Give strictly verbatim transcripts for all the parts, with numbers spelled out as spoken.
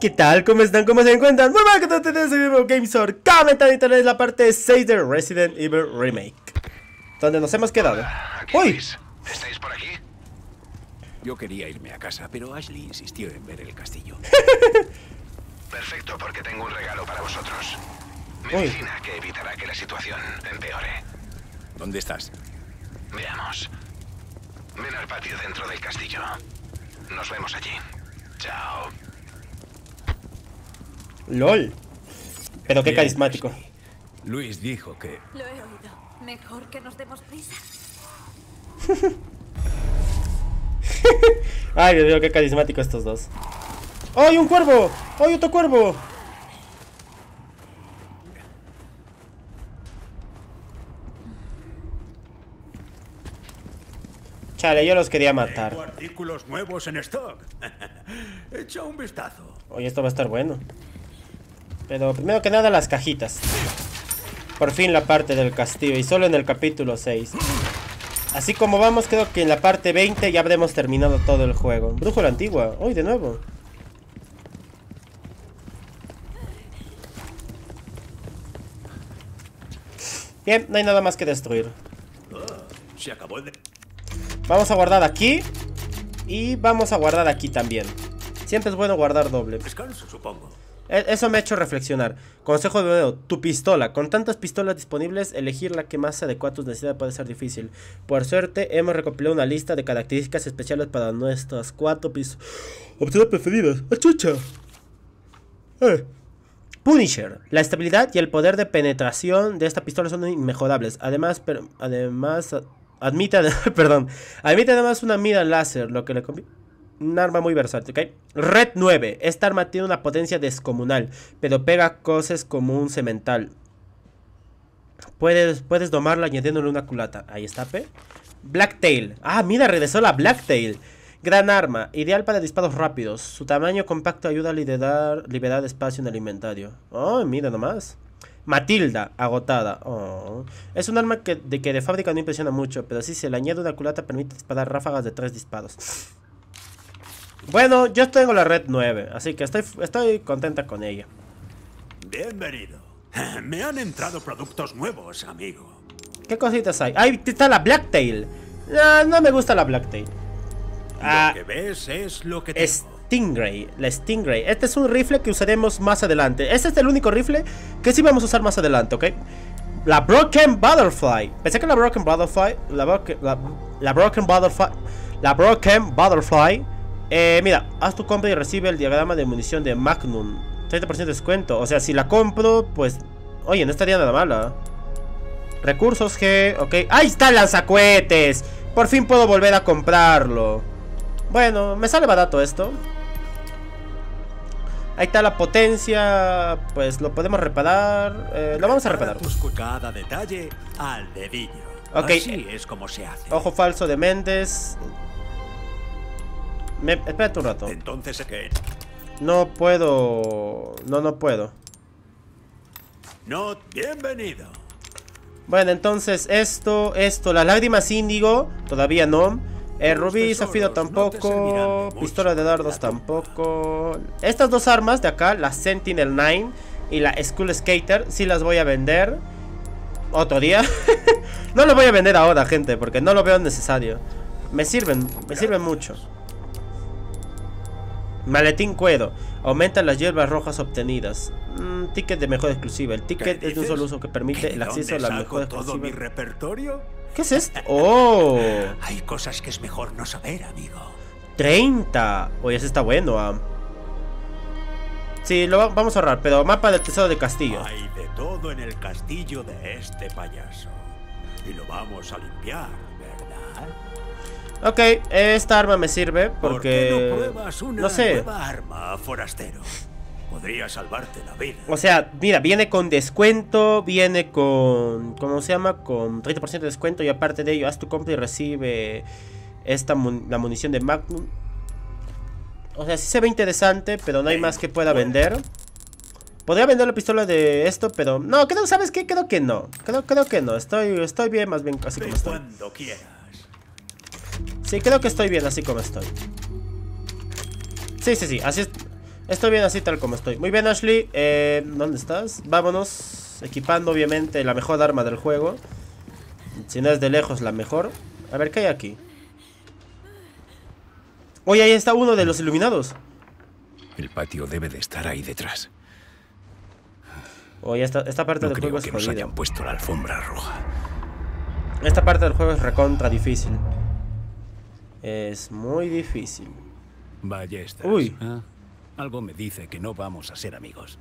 ¿qué tal? ¿Cómo están? ¿Cómo se encuentran? Muy bien, que todos ustedes soy GameSor. Comentando es la parte seis de Resident Evil Remake, donde nos hemos quedado. Hola, aquí ¡Uy! Luis. ¿Estáis por aquí? Yo quería irme a casa, pero Ashley insistió en ver el castillo. Perfecto, porque tengo un regalo para vosotros. Uy. Medicina que evitará que la situación empeore. ¿Dónde estás? Veamos. Ven al patio dentro del castillo. Nos vemos allí. Chao. LOL. Pero qué Bien, carismático. Ashley. Luis dijo que... Lo he oído. Mejor que nos demos prisa. Ay, Dios mío, qué carismático estos dos. ¡Ay, un cuervo! ¡Ay, otro cuervo! Chale, yo los quería matar. Tengo artículos nuevos en stock. Echa un vistazo. Oye, esto va a estar bueno. Pero primero que nada las cajitas. Por fin la parte del castillo. Y solo en el capítulo seis. Así como vamos, creo que en la parte veinte ya habremos terminado todo el juego. Brújula antigua. Uy, de nuevo. Bien, no hay nada más que destruir. Oh, se acabó de... Vamos a guardar aquí. Y vamos a guardar aquí también. Siempre es bueno guardar doble. Descanso, supongo. Eso me ha hecho reflexionar. Consejo de nuevo, tu pistola. Con tantas pistolas disponibles, elegir la que más se adecua a tus necesidades puede ser difícil. Por suerte, hemos recopilado una lista de características especiales para nuestras cuatro pistolas opciones preferidas. ¡Achucha! Eh. Punisher. La estabilidad y el poder de penetración de esta pistola son inmejorables. Además, per, además admite, perdón, admite además una mira láser, lo que le conviene. Un arma muy versátil, ¿ok? Red nueve. Esta arma tiene una potencia descomunal, pero pega cosas como un cemental. Puedes, puedes domarla añadiéndole una culata. Ahí está, P. Blacktail. Ah, mira, regresó la Blacktail. Gran arma, ideal para disparos rápidos. Su tamaño compacto ayuda a liberar, liberar espacio en el inventario. Oh, mira nomás. Matilda, agotada. Oh. Es un arma que de, que de fábrica no impresiona mucho, pero si se le añade una culata permite disparar ráfagas de tres disparos. Bueno, yo tengo la red nueve, así que estoy, estoy contenta con ella. Bienvenido. Me han entrado productos nuevos, amigo. ¿Qué cositas hay? ¡Ahí está la Blacktail! No, no me gusta la Blacktail. Ah, Lo que ves es lo que tengo. Stingray, la Stingray. Este es un rifle que usaremos más adelante. Este es el único rifle que sí vamos a usar más adelante, ¿ok? La Broken Butterfly. Pensé que la Broken Butterfly... La, broken, la, la Broken Butterfly... La Broken Butterfly... Eh, mira, haz tu compra y recibe el diagrama de munición de Magnum. treinta por ciento de descuento. O sea, si la compro, pues... Oye, no estaría nada mala. Recursos G, ok. ¡Ahí está el lanzacohetes! Por fin puedo volver a comprarlo. Bueno, me sale barato esto. Ahí está la potencia. Pues lo podemos reparar. eh, Lo vamos a reparar. Cada detalle al dedillo. Ok. Así es como se hace. Ojo falso de Méndez. Me, espérate un rato. Entonces, ¿qué? No puedo. No, no puedo. No, bienvenido. Bueno, entonces esto, esto, las lágrimas índigo, todavía no. El rubí zafiro tampoco. Pistola de dardos tampoco. Estas dos armas de acá, la Sentinel nueve y la Skull Skater, sí las voy a vender otro día. No las voy a vender ahora, gente, porque no lo veo necesario. Me sirven, me sirven mucho. Maletín cuero. Aumenta las hierbas rojas obtenidas. Mm, ticket de mejor exclusiva. El ticket es de un solo uso que permite el acceso a la mejor exclusiva. ¿Todo mi repertorio? ¿Qué es esto? ¡Oh! Hay cosas que es mejor no saber, amigo. ¡treinta! Oye, ese está bueno, ah. Sí, lo va vamos a ahorrar, pero mapa del tesoro de castillo. Hay de todo en el castillo de este payaso. Y lo vamos a limpiar, ¿verdad? Ok, esta arma me sirve porque... ¿Por qué no pruebas una no sé. nueva arma, forastero? Podría salvarte la vida. O sea, mira, viene con descuento, viene con... ¿Cómo se llama? Con treinta por ciento de descuento y aparte de ello, haz tu compra y recibe esta mun la munición de Magnum. O sea, sí se ve interesante, pero no hay más que pueda vender. Podría vender la pistola de esto, pero... No, creo, ¿sabes qué? Creo que no. Creo, creo que no. Estoy, estoy bien, más bien así como estoy. Cuando quieras. Sí, creo que estoy bien así como estoy. Sí, sí, sí, así es. Estoy bien así tal como estoy. Muy bien, Ashley. Eh, ¿Dónde estás? Vámonos. Equipando obviamente la mejor arma del juego. Si no es de lejos la mejor. A ver, ¿qué hay aquí? Oye, ahí está uno de los iluminados. El patio debe de estar ahí detrás. Oye, esta, esta parte No del creo juego es que nos jodida. hayan puesto la alfombra roja. Esta parte del juego es recontra difícil. Es muy difícil. Ballestas. Uy. ¿Ah? Algo me dice que no vamos a ser amigos.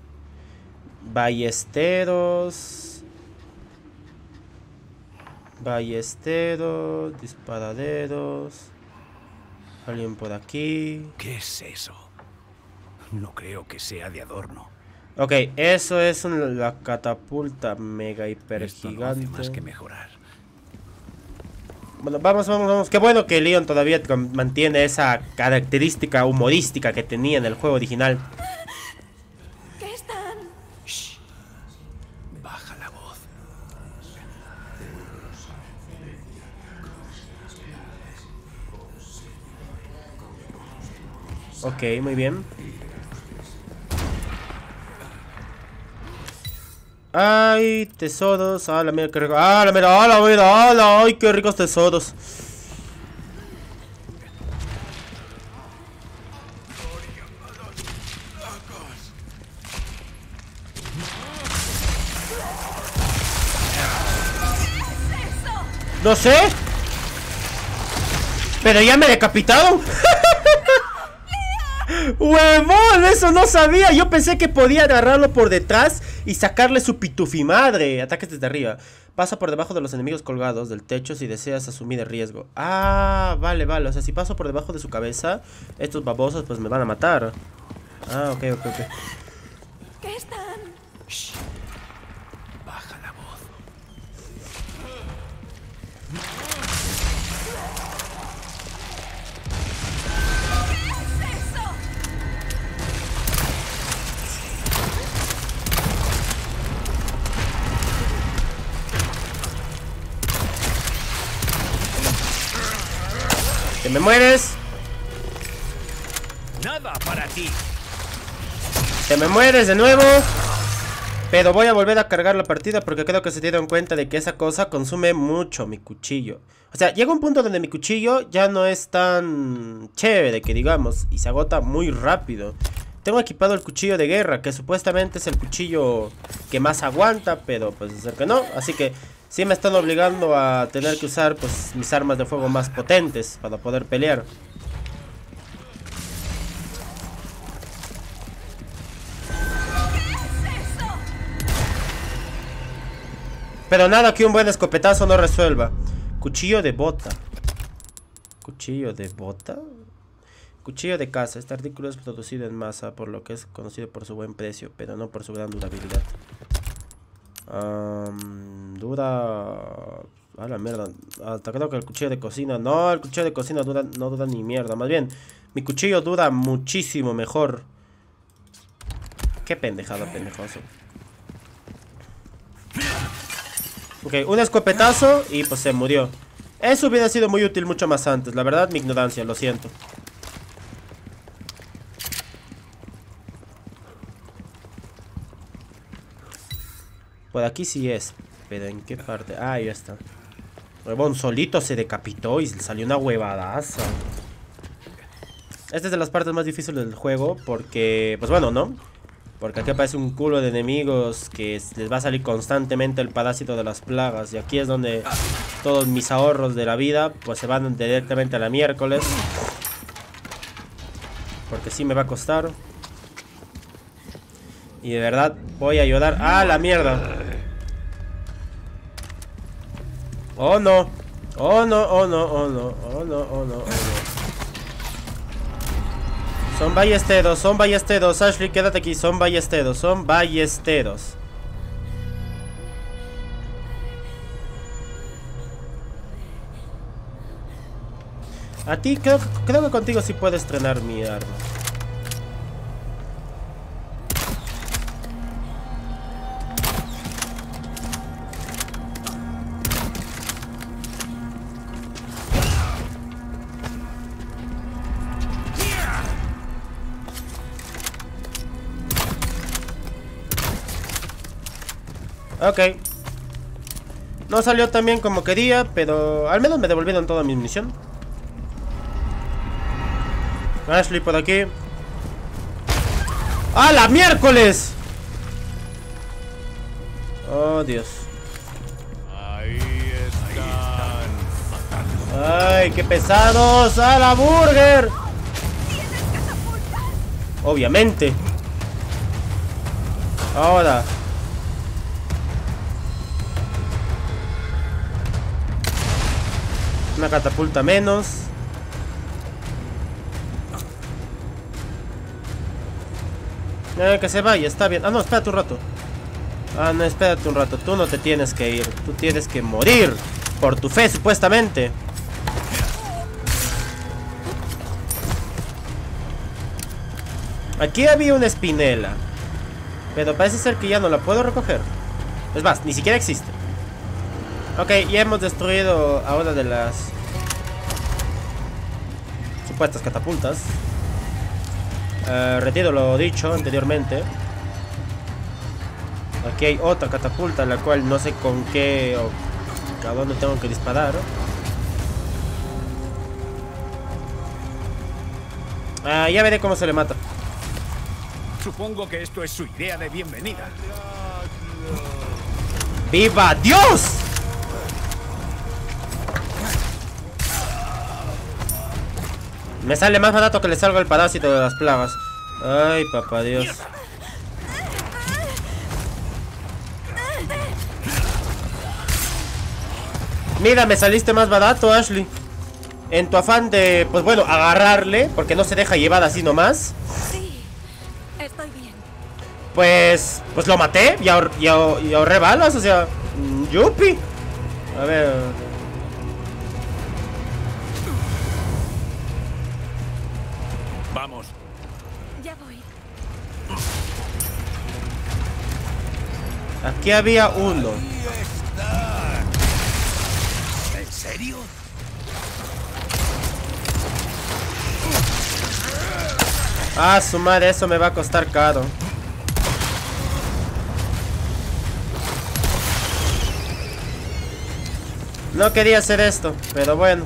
Ballesteros. Ballesteros. Disparaderos. Alguien por aquí. ¿Qué es eso? No creo que sea de adorno. Ok, eso es un- la catapulta mega hiper Esto no hace gigante. más que mejorar. Bueno, vamos, vamos, vamos. Qué bueno que Leon todavía con- mantiene esa característica humorística que tenía en el juego original. ¿Qué están? Baja la voz. Ok, muy bien. Ay, tesoros. Ah, la mira, qué rico. Ah, la mira, ah, la mira, ah, la, ay, qué ricos tesoros. No sé. Pero ya me decapitaron. ¡Huevón! Eso no sabía. Yo pensé que podía agarrarlo por detrás y sacarle su pitufimadre. Ataques desde arriba. Pasa por debajo de los enemigos colgados del techo si deseas asumir el riesgo. Ah, vale, vale. O sea, si paso por debajo de su cabeza, estos babosos pues me van a matar. Ah, ok, ok, ok. ¿Qué están? Baja la voz. ¡Te me mueres! Nada para ti. ¡Te me mueres de nuevo! Pero voy a volver a cargar la partida porque creo que se dieron cuenta de que esa cosa consume mucho mi cuchillo. O sea, llega un punto donde mi cuchillo ya no es tan chévere que digamos y se agota muy rápido. Tengo equipado el cuchillo de guerra, que supuestamente es el cuchillo que más aguanta, pero pues es el que no. Así que sí me están obligando a tener que usar pues mis armas de fuego más potentes para poder pelear. Pero nada que un buen escopetazo no resuelva. Cuchillo de bota. ¿Cuchillo de bota? Cuchillo de caza. Este artículo es producido en masa, por lo que es conocido por su buen precio, pero no por su gran durabilidad. Um, dura... A la mierda. Hasta creo que el cuchillo de cocina... No, el cuchillo de cocina dura, no dura ni mierda. Más bien, mi cuchillo dura muchísimo mejor. Qué pendejada, pendejoso. Ok, un escopetazo y pues se murió. Eso hubiera sido muy útil mucho más antes. La verdad, mi ignorancia, lo siento. Por aquí sí es. Pero ¿en qué parte? Ah, ya está. Huevón, solito se decapitó y le salió una huevadaza. Esta es de las partes más difíciles del juego porque, pues bueno, ¿no? Porque aquí aparece un culo de enemigos que les va a salir constantemente el parásito de las plagas. Y aquí es donde todos mis ahorros de la vida pues se van directamente a la miércoles. Porque sí me va a costar. Y de verdad voy a ayudar a la mierda. Oh no. Oh no, oh no, oh no, oh no, oh no, oh no. Son ballesteros, son ballesteros. Ashley, quédate aquí, son ballesteros, son ballesteros. A ti, creo, creo que contigo sí puedo estrenar mi arma. Ok. No salió tan bien como quería, pero al menos me devolvieron toda mi munición. Ashley por aquí. ¡Ah, la miércoles! Oh, Dios. Ahí están. ¡Ay, qué pesados! ¡A la burger! Obviamente. Ahora. Una catapulta menos. Eh, que se vaya, está bien. Ah, no, espérate un rato. Ah, no, espérate un rato. Tú no te tienes que ir. Tú tienes que morir. Por tu fe, supuestamente. Aquí había una espinela. Pero parece ser que ya no la puedo recoger. Es más, ni siquiera existe. Ok, ya hemos destruido a una de las supuestas catapultas. Uh, retiro lo dicho anteriormente. Aquí hay otra catapulta, la cual no sé con qué o a dónde tengo que disparar. Uh, ya veré cómo se le mata. Supongo que esto es su idea de bienvenida. ¡Viva Dios! Me sale más barato que le salga el parásito de las plagas. Ay, papá Dios. Mira, me saliste más barato, Ashley. En tu afán de, pues bueno, agarrarle, porque no se deja llevar así nomás. Sí, estoy bien. Pues, pues lo maté y, ahor y, ahor y ahorré balas, o sea, yupi. A ver. Vamos. Ya voy. Aquí había uno. ¿En serio? Ah, su madre, eso me va a costar caro. No quería hacer esto, pero bueno.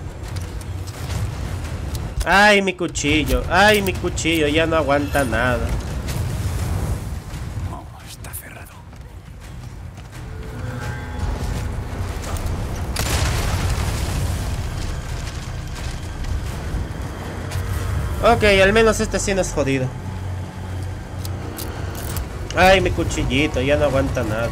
Ay, mi cuchillo. Ay, mi cuchillo. Ya no aguanta nada. Oh, está cerrado. Ok, al menos este sí no es jodido. Ay, mi cuchillito. Ya no aguanta nada.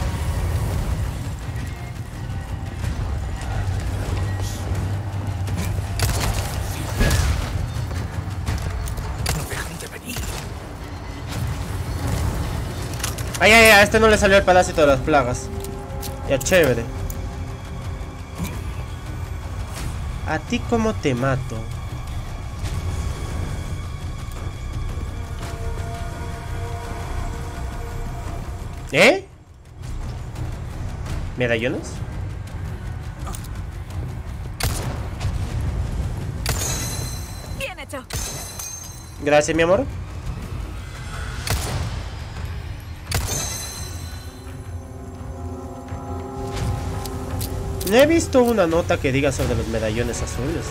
Ay, ay, ay, a este no le salió el parásito de las plagas. Ya, chévere. ¿A ti cómo te mato? ¿Eh? ¿Medallones? Bien hecho. Gracias, mi amor. No he visto una nota que diga sobre los medallones azules.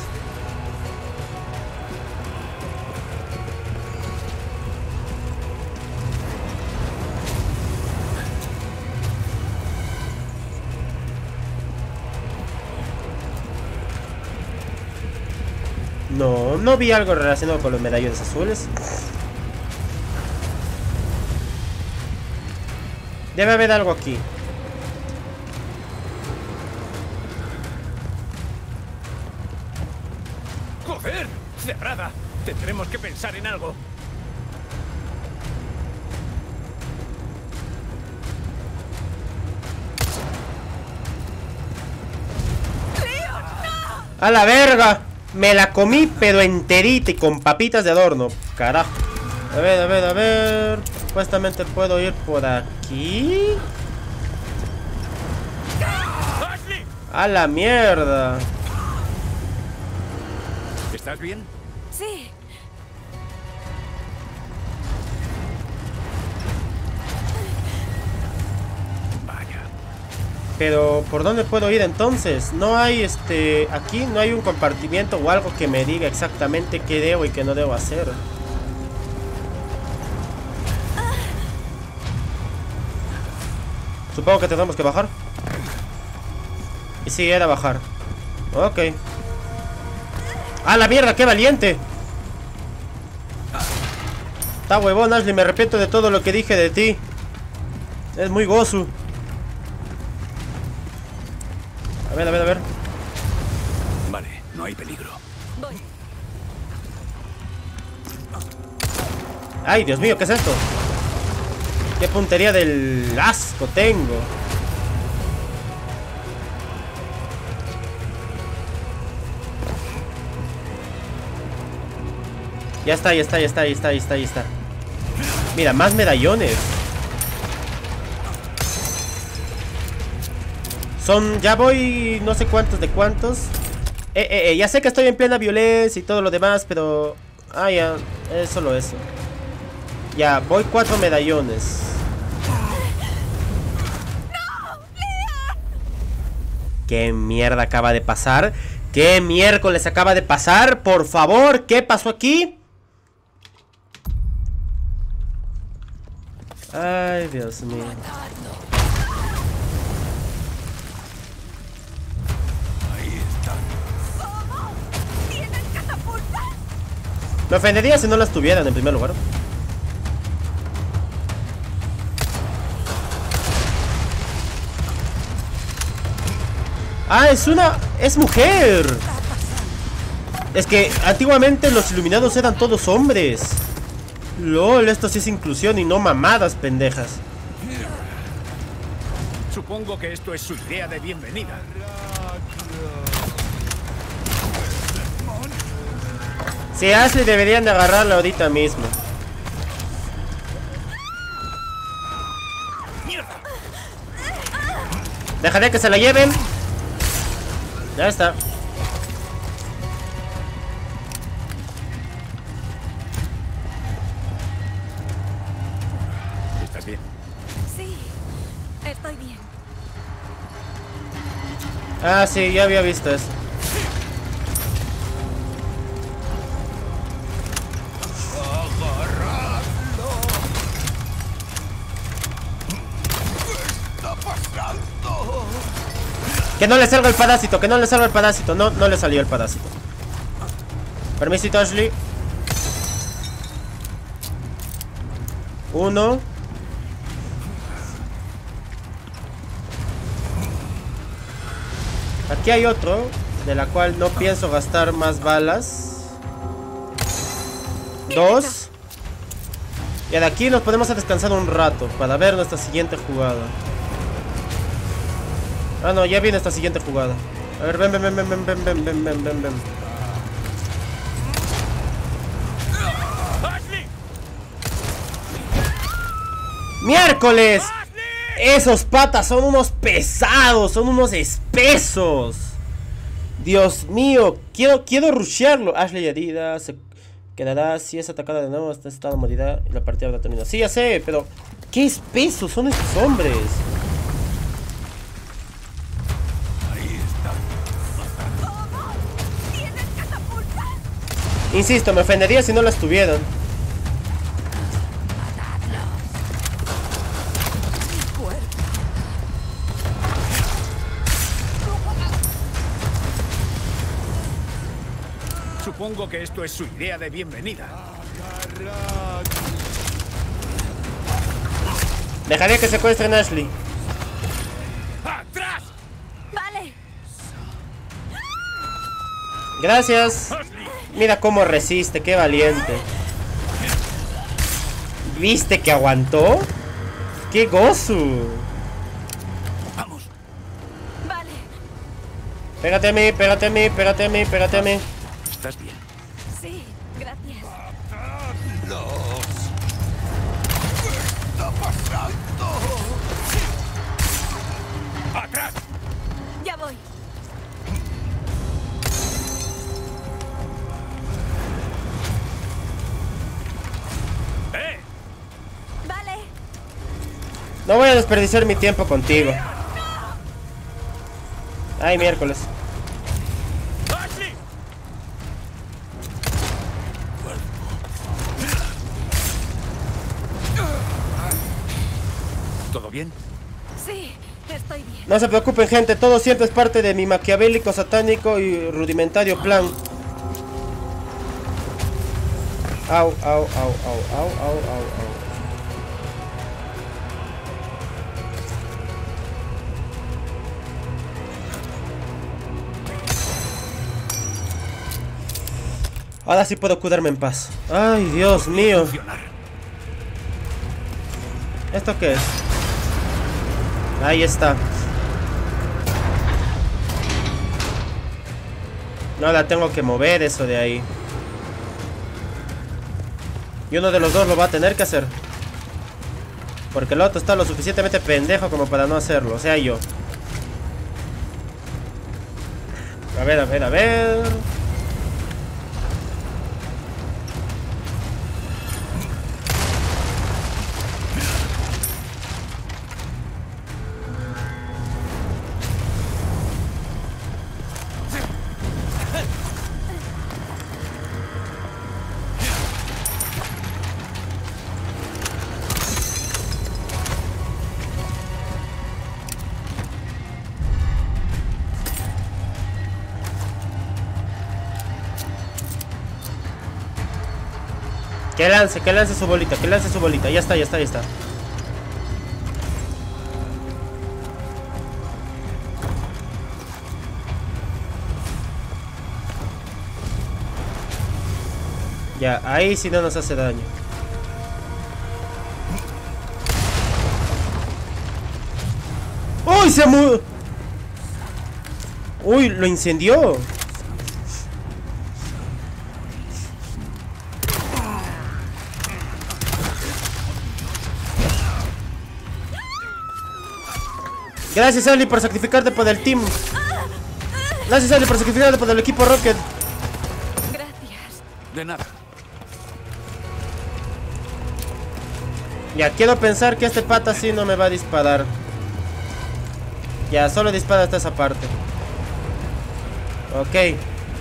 No, no vi algo relacionado con los medallones azules. Debe haber algo aquí. ¡Joder! ¡Cerrada! Tendremos que pensar en algo. ¡A la verga! Me la comí pero enterita y con papitas de adorno. Carajo. A ver, a ver, a ver. Supuestamente puedo ir por aquí. ¡Ashley! ¡A la mierda! ¿Estás bien? Sí. Vaya. Pero, ¿por dónde puedo ir entonces? No hay, este... Aquí no hay un compartimiento o algo que me diga exactamente qué debo y qué no debo hacer. Supongo que tenemos que bajar. Y sí, era bajar. Ok. ¡Ah, la mierda! ¡Qué valiente! Está huevón, Ashley. Me arrepiento de todo lo que dije de ti. Es muy gozu. A ver, a ver, a ver. Vale, no hay peligro. Voy. ¡Ay, Dios mío! ¿Qué es esto? ¡Qué puntería del asco tengo! Ya está, ya está, ya está, ya está, ya está, ya está. Mira, más medallones. Son, ya voy no sé cuántos de cuántos. Eh, eh, eh, ya sé que estoy en plena violencia y todo lo demás, pero... Ah, ya, es solo eso. Ya, voy cuatro medallones. ¿Qué mierda acaba de pasar? ¿Qué miércoles acaba de pasar? Por favor, ¿qué pasó aquí? Ay, Dios mío. Me ofendería si no las tuvieran en primer lugar. Ah, es una... es mujer. Es que antiguamente los iluminados eran todos hombres. LOL, esto sí es inclusión y no mamadas, pendejas. Supongo que esto es su idea de bienvenida. Si Ashley deberían de agarrarla ahorita mismo. Dejaré que se la lleven. Ya está. ¿Estás bien? Sí, estoy bien. Ah, sí, ya había visto eso. Que no le salga el parásito, que no le salga el parásito. No, no le salió el parásito. Permisito, Ashley. Uno. Aquí hay otro, de la cual no pienso gastar más balas. Dos. Y de aquí nos podemos a descansar un rato para ver nuestra siguiente jugada. Ah, no, ya viene esta siguiente jugada. A ver, ven, ven, ven, ven, ven, ven, ven, ven, ven, ven, ven. ¡Miércoles! Esos patas son unos pesados, son unos espesos. Dios mío, quiero, quiero rushearlo. Ashley herida, se quedará si es atacada de nuevo, está en estado morirá y la partida habrá terminado. Sí, ya sé, pero qué espesos son estos hombres. Insisto, me ofendería si no las tuvieran. Supongo que esto es su idea de bienvenida. Dejaría que secuestren a Ashley. ¡Atrás! Vale. Gracias. Mira cómo resiste, qué valiente. ¿Viste que aguantó? ¡Qué gozo! Vamos. Vale. Pégate a mí, pégate a mí, pégate a mí, pégate a mí. ¿Estás bien? Sí, gracias. ¡Atrás! Ya voy. ¡Eh! Vale. No voy a desperdiciar mi tiempo contigo. Ay, miércoles. ¡Ashley! ¿Todo bien? Sí, estoy bien. No se preocupen, gente, todo siempre es parte de mi maquiavélico, satánico y rudimentario plan. Au, au, au, au, au, au, au, au. Ahora sí puedo curarme en paz. Ay, Dios mío. ¿Esto qué es? Ahí está. No la tengo que mover eso de ahí. Y uno de los dos lo va a tener que hacer. Porque el otro está lo suficientemente pendejo como para no hacerlo. O sea, yo. A ver, a ver, a ver. Que lance, que lance su bolita, que lance su bolita. Ya está, ya está, ya está. Ya, ahí sí no nos hace daño. ¡Uy! Se mu... ¡Uy! Lo incendió. Gracias, Ashley, por sacrificarte por el team. Gracias, Ashley, por sacrificarte por el equipo Rocket. Gracias. De nada. Ya, quiero pensar que este pata sí no me va a disparar. Ya, solo dispara hasta esa parte. Ok.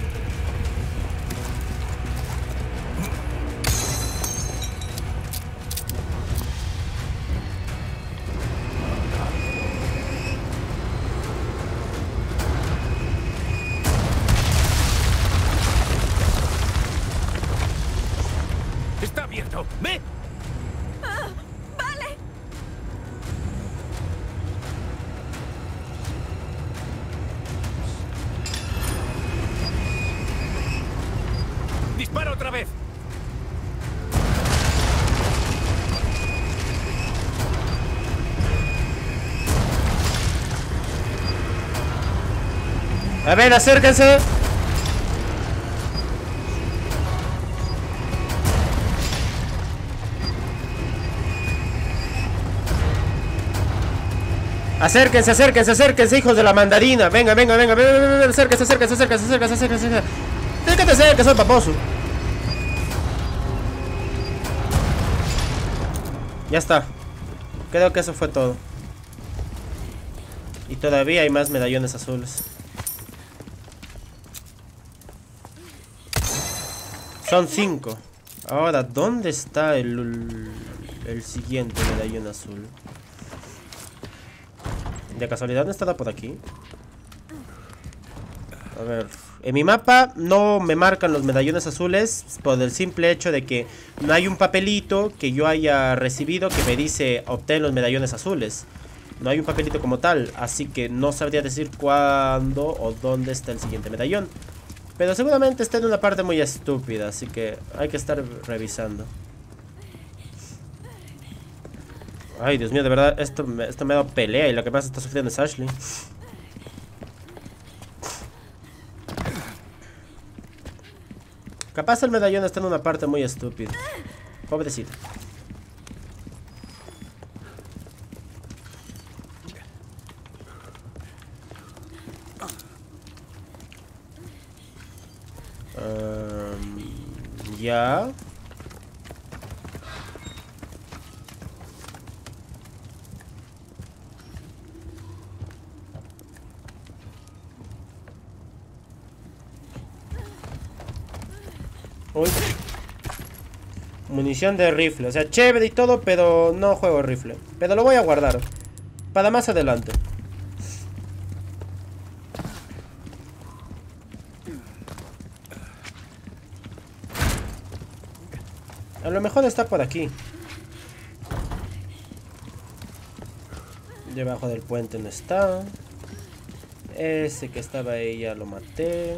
Está abierto. ¡Ve! Ah, vale. ¡Dispara otra vez! A ver, acérquense. Acérquense, acérquense, acérquense, hijos de la mandarina. Venga, venga, venga, venga, venga, venga. Acérquense, acérquense, acérquense, acérquense, acérquense, acérquense. Tienes que te acerques, soy paposo. Ya está. Creo que eso fue todo. Y todavía hay más medallones azules. Son cinco. Ahora, ¿dónde está el, el siguiente medallón azul? ¿De casualidad no estará por aquí? A ver. En mi mapa no me marcan los medallones azules por el simple hecho de que no hay un papelito que yo haya recibido que me dice obtén los medallones azules. No hay un papelito como tal, así que no sabría decir cuándo o dónde está el siguiente medallón. Pero seguramente está en una parte muy estúpida, así que hay que estar revisando. Ay, Dios mío, de verdad, esto me, esto me da pelea y lo que más está sufriendo es Ashley. Capaz el medallón está en una parte muy estúpida. Pobrecita. Um, ya. Uy. Munición de rifle. O sea, chévere y todo, pero no juego rifle. Pero lo voy a guardar para más adelante. A lo mejor está por aquí. Debajo del puente no está. Ese que estaba ahí ya lo maté.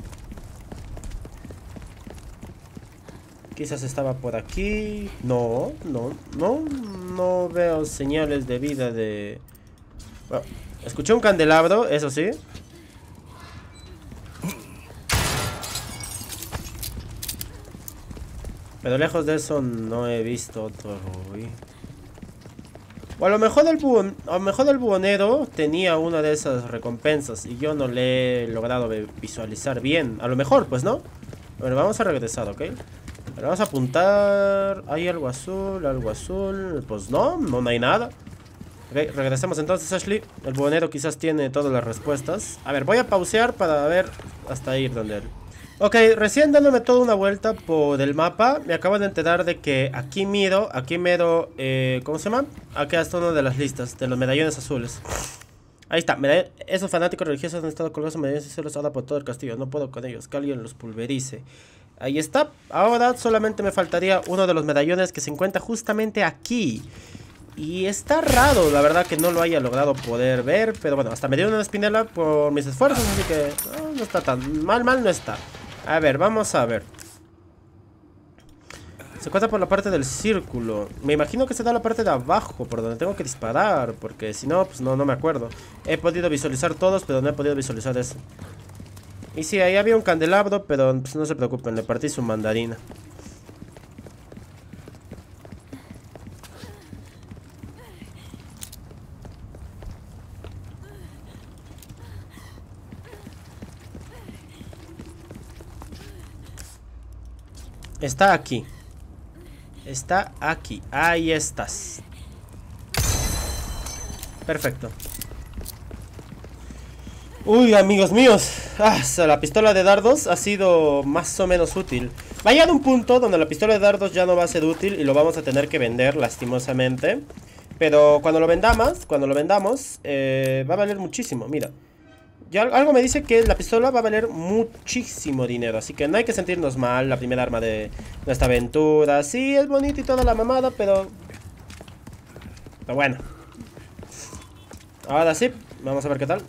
Quizás estaba por aquí. No, no, no. No veo señales de vida de... Bueno, escuché un candelabro, eso sí. Pero lejos de eso no he visto otro Rubí. O a lo mejor el bubon, a lo mejor el bubonero tenía una de esas recompensas y yo no le he logrado visualizar bien. A lo mejor, pues no. Bueno, vamos a regresar, ¿ok? Pero vamos a apuntar. Hay algo azul, algo azul. Pues no, no, no hay nada. Ok, regresemos entonces, Ashley. El bubonero quizás tiene todas las respuestas. A ver, voy a pausear para ver hasta ir donde él. Ok, recién dándome toda una vuelta por el mapa, me acabo de enterar de que aquí miro, aquí miro, eh, ¿cómo se llama? Acá está una de las listas, de los medallones azules. Ahí está, medall esos fanáticos religiosos han estado colgados en medallones azules ahora por todo el castillo, no puedo con ellos, que alguien los pulverice. Ahí está, ahora solamente me faltaría uno de los medallones que se encuentra justamente aquí. Y está raro, la verdad, que no lo haya logrado poder ver, pero bueno, hasta me dio una espinela por mis esfuerzos, así que no, no está tan mal, mal no está. A ver, vamos a ver. Se encuentra por la parte del círculo. Me imagino que se da la parte de abajo, por donde tengo que disparar, porque si no, pues no, no me acuerdo. He podido visualizar todos, pero no he podido visualizar eso. Y sí, ahí había un candelabro, pero pues no se preocupen, le partí su mandarina. Está aquí. Está aquí. Ahí estás. Perfecto. Uy, amigos míos. Ah, la pistola de dardos ha sido más o menos útil. Va a llegar un punto donde la pistola de dardos ya no va a ser útil y lo vamos a tener que vender, lastimosamente. Pero cuando lo vendamos, cuando lo vendamos, eh, va a valer muchísimo. Mira. Ya algo me dice que la pistola va a valer muchísimo dinero. Así que no hay que sentirnos mal. La primera arma de nuestra aventura. Sí, es bonito y toda la mamada, pero... Pero bueno. Ahora sí, vamos a ver qué tal.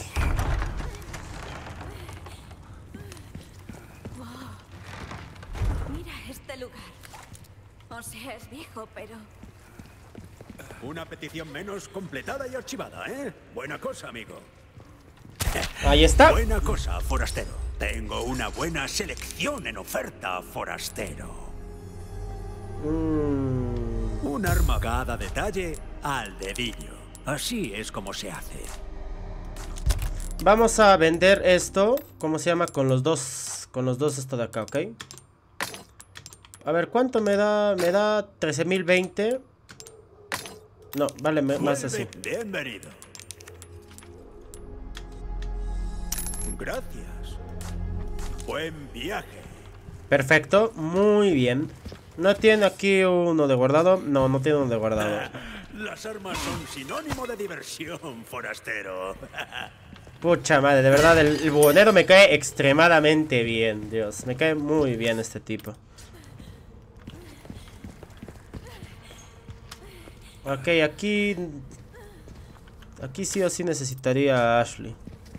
Wow. Mira este lugar. O sea, es viejo, pero... Una petición menos completada y archivada, ¿eh? Buena cosa, amigo. Ahí está. Buena cosa, forastero. Tengo una buena selección en oferta, forastero. Mm. Un arma cada detalle al dedillo. Así es como se hace. Vamos a vender esto. ¿Cómo se llama? Con los dos. Con los dos esto de acá, ¿ok? A ver, ¿cuánto me da? Me da trece mil veinte. No, vale, me, más así. Bienvenido. Gracias. Buen viaje. Perfecto, muy bien. ¿No tiene aquí uno de guardado? No, no tiene uno de guardado. Las armas son sinónimo de diversión, forastero. Pucha madre, de verdad, el, el bubonero me cae extremadamente bien, Dios. Me cae muy bien este tipo. Ok, aquí... Aquí sí o sí necesitaría a Ashley.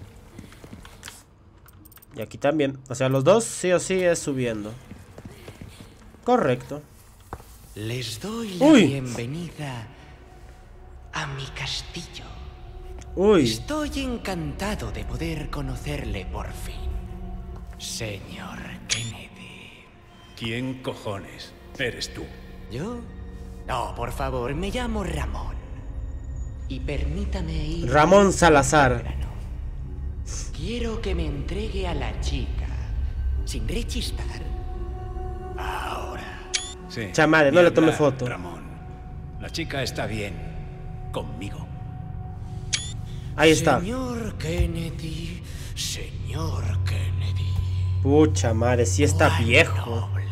Y aquí también. O sea, los dos sí o sí es subiendo. Correcto. Les doy la Uy. bienvenida a mi castillo. Uy. Estoy encantado de poder conocerle por fin, señor Kennedy. ¿Quién cojones eres tú? ¿Yo? No, por favor, me llamo Ramón. Y permítame ir... Ramón Salazar. Quiero que me entregue a la chica, sin rechistar. Ahora. Sí. Chamade, no Ni le tome hablar, foto. Ramón. La chica está bien. Conmigo. Ahí está. Señor Kennedy, señor Kennedy. Pucha madre, sí está Cuán viejo. noble.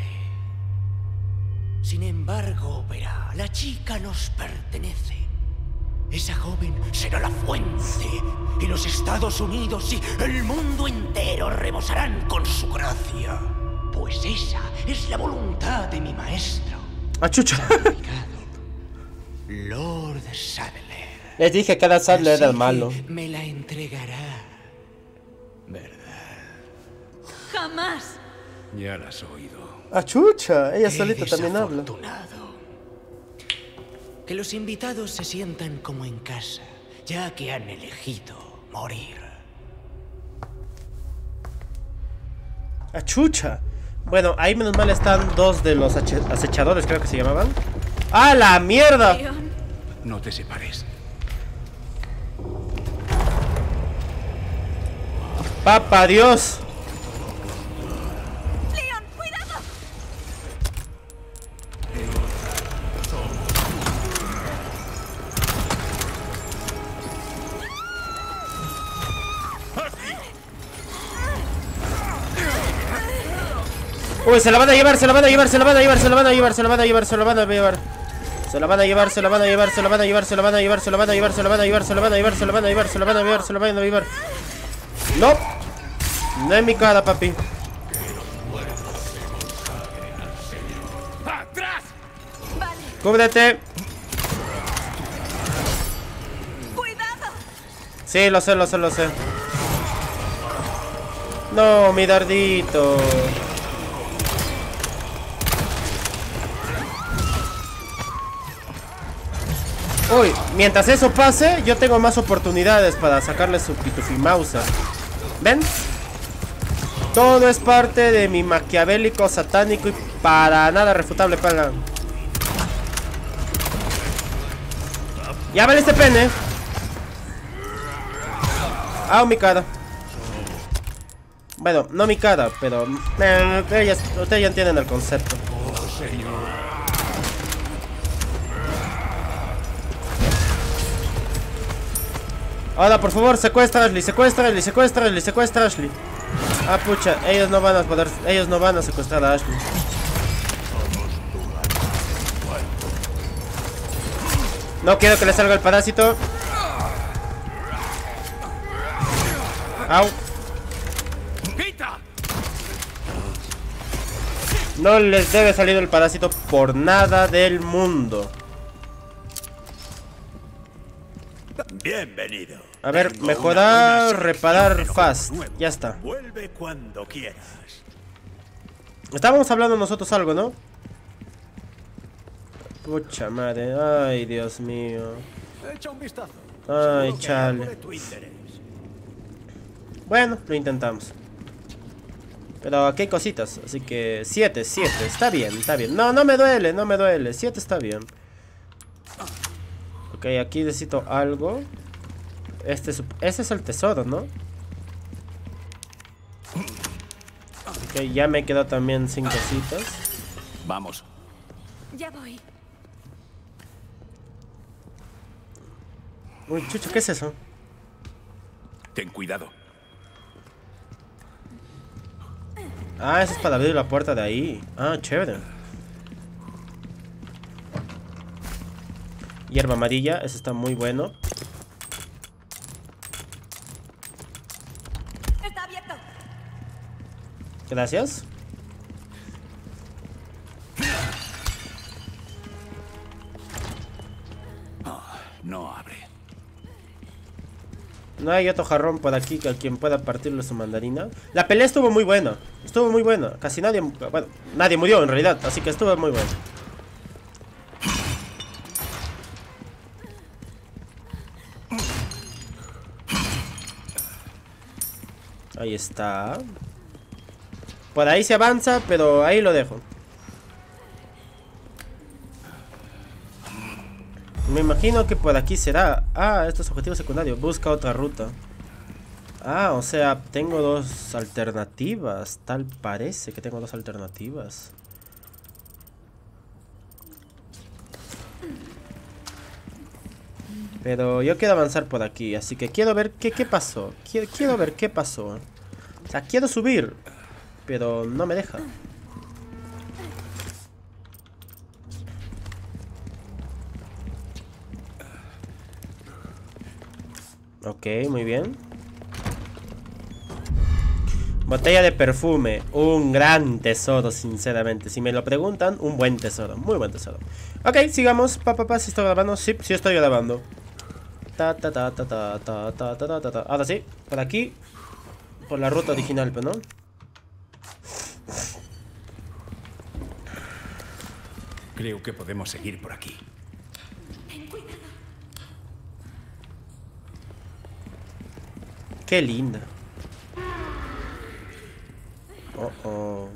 ópera. La chica nos pertenece. Esa joven será la fuente. Y los Estados Unidos y el mundo entero rebosarán con su gracia. Pues esa es la voluntad de mi maestro. ¡Ah, chucha! Lord Sadler. Les dije que cada Sadler Así era el malo. que me la entregará, ¿verdad? ¡Jamás! Ya la has oído. ¡Ah, chucha! Ella solita Eres también habla. afortunado. Que los invitados se sientan como en casa, ya que han elegido morir. ¡Ah, chucha! Bueno, ahí menos mal están dos de los acechadores, creo que se llamaban. ¡Ah, la mierda! Leon, No te separes. ¡Papá Dios! Leon, cuidado. Uy, se la van a llevar, se la van a llevar, se la van a llevar, se la van a llevar, se la van a llevar, se la van a llevar. Se la van a llevar, se la van a llevar, se la van a llevar, se la van a llevar, se la van a llevar, se la van a llevar, se la van a llevar, se la van a llevar, se la van a llevar, se la van a llevar. No. No es mi cara, papi. ¡Atrás! Vale, Cúbrete. cuidado. Sí, lo sé, lo sé, lo sé. No, mi dardito. Uy, mientras eso pase, yo tengo más oportunidades para sacarle su Pitufi Mauser. ¿Ven? Todo es parte de mi maquiavélico, satánico y para nada refutable plan. Ya vale este pene. Ah, mi cara. Bueno, no mi cara, pero eh, ustedes, ustedes ya entienden el concepto. Ahora, por favor, secuestra a Ashley, secuestra a Ashley, secuestra a Ashley, secuestra a Ashley. Ah, pucha, ellos no van a poder, ellos no van a secuestrar a Ashley. No quiero que le salga el parásito. Au. ¡Quita! No les debe salir el parásito por nada del mundo. Bienvenido. A ver, Tengo mejorar, una buena reparar selección de fast. juegos nuevos. Ya está. Vuelve cuando quieras. Estábamos hablando nosotros algo, ¿no? Pucha madre, ay Dios mío. Echa un vistazo. Ay, Seguro que hay algo chale. de tu interés. Bueno, lo intentamos. Pero aquí hay cositas, así que siete, siete, está bien, está bien. No, no me duele, no me duele, siete está bien. Ok, aquí necesito algo. Este es, ese es el tesoro, ¿no? Ok, ya me quedó también sin cositas. Vamos. Ya voy. Uy, chucho, ¿qué es eso? Ten cuidado. Ah, eso es para abrir la puerta de ahí. Ah, chévere. Hierba amarilla, eso está muy bueno. Está abierto. Gracias. No abre. No hay otro jarrón por aquí que a quien pueda partirle su mandarina. La pelea estuvo muy buena. Estuvo muy buena. Casi nadie... Bueno, nadie murió en realidad. Así que estuvo muy buena. Ahí está. Por ahí se avanza, pero ahí lo dejo. Me imagino que por aquí será. Ah, esto es objetivo secundario. Busca otra ruta. Ah, o sea, tengo dos alternativas. Tal parece que tengo dos alternativas. Pero yo quiero avanzar por aquí. Así que quiero ver qué, qué pasó. Quiero, quiero ver qué pasó. O sea, quiero subir. Pero no me deja. Ok, muy bien. Botella de perfume. Un gran tesoro, sinceramente. Si me lo preguntan, un buen tesoro. Muy buen tesoro. Ok, sigamos. Pa, pa, pa, si estoy grabando. Sí, sí estoy grabando. Ta, ta, ta, ta, ta, ta, ta, ta, ta, ta. Ahora sí, por aquí. Por la ruta original, pero no. Creo que podemos seguir por aquí. Ten cuidado. Qué linda. Oh, oh.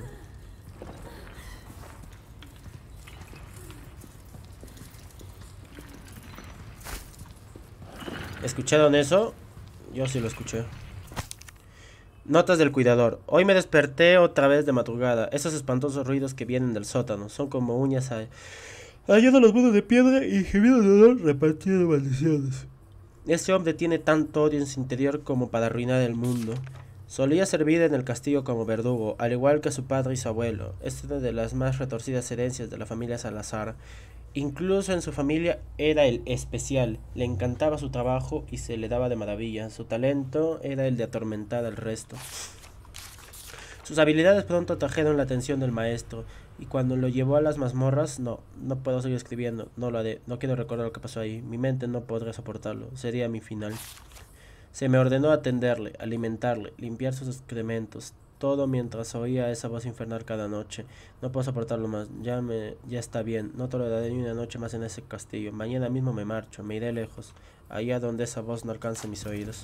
¿Escucharon eso? Yo sí lo escuché. Notas del cuidador. Hoy me desperté otra vez de madrugada. Esos espantosos ruidos que vienen del sótano son como uñas a... ayuda a los muros de piedra y gemidos de dolor repartiendo maldiciones. Ese hombre tiene tanto odio en su interior como para arruinar el mundo. Solía servir en el castillo como verdugo, al igual que su padre y su abuelo. Es una de las más retorcidas herencias de la familia Salazar. Incluso en su familia era el especial. Le encantaba su trabajo y se le daba de maravilla. Su talento era el de atormentar al resto. Sus habilidades pronto atrajeron la atención del maestro. Y cuando lo llevó a las mazmorras, no, no puedo seguir escribiendo. No lo haré, no quiero recordar lo que pasó ahí. Mi mente no podrá soportarlo. Sería mi final. Se me ordenó atenderle, alimentarle, limpiar sus excrementos, todo mientras oía esa voz infernal cada noche. No puedo soportarlo más, ya me, ya está bien, no toleraré ni una noche más en ese castillo. Mañana mismo me marcho, me iré lejos, allá donde esa voz no alcance mis oídos.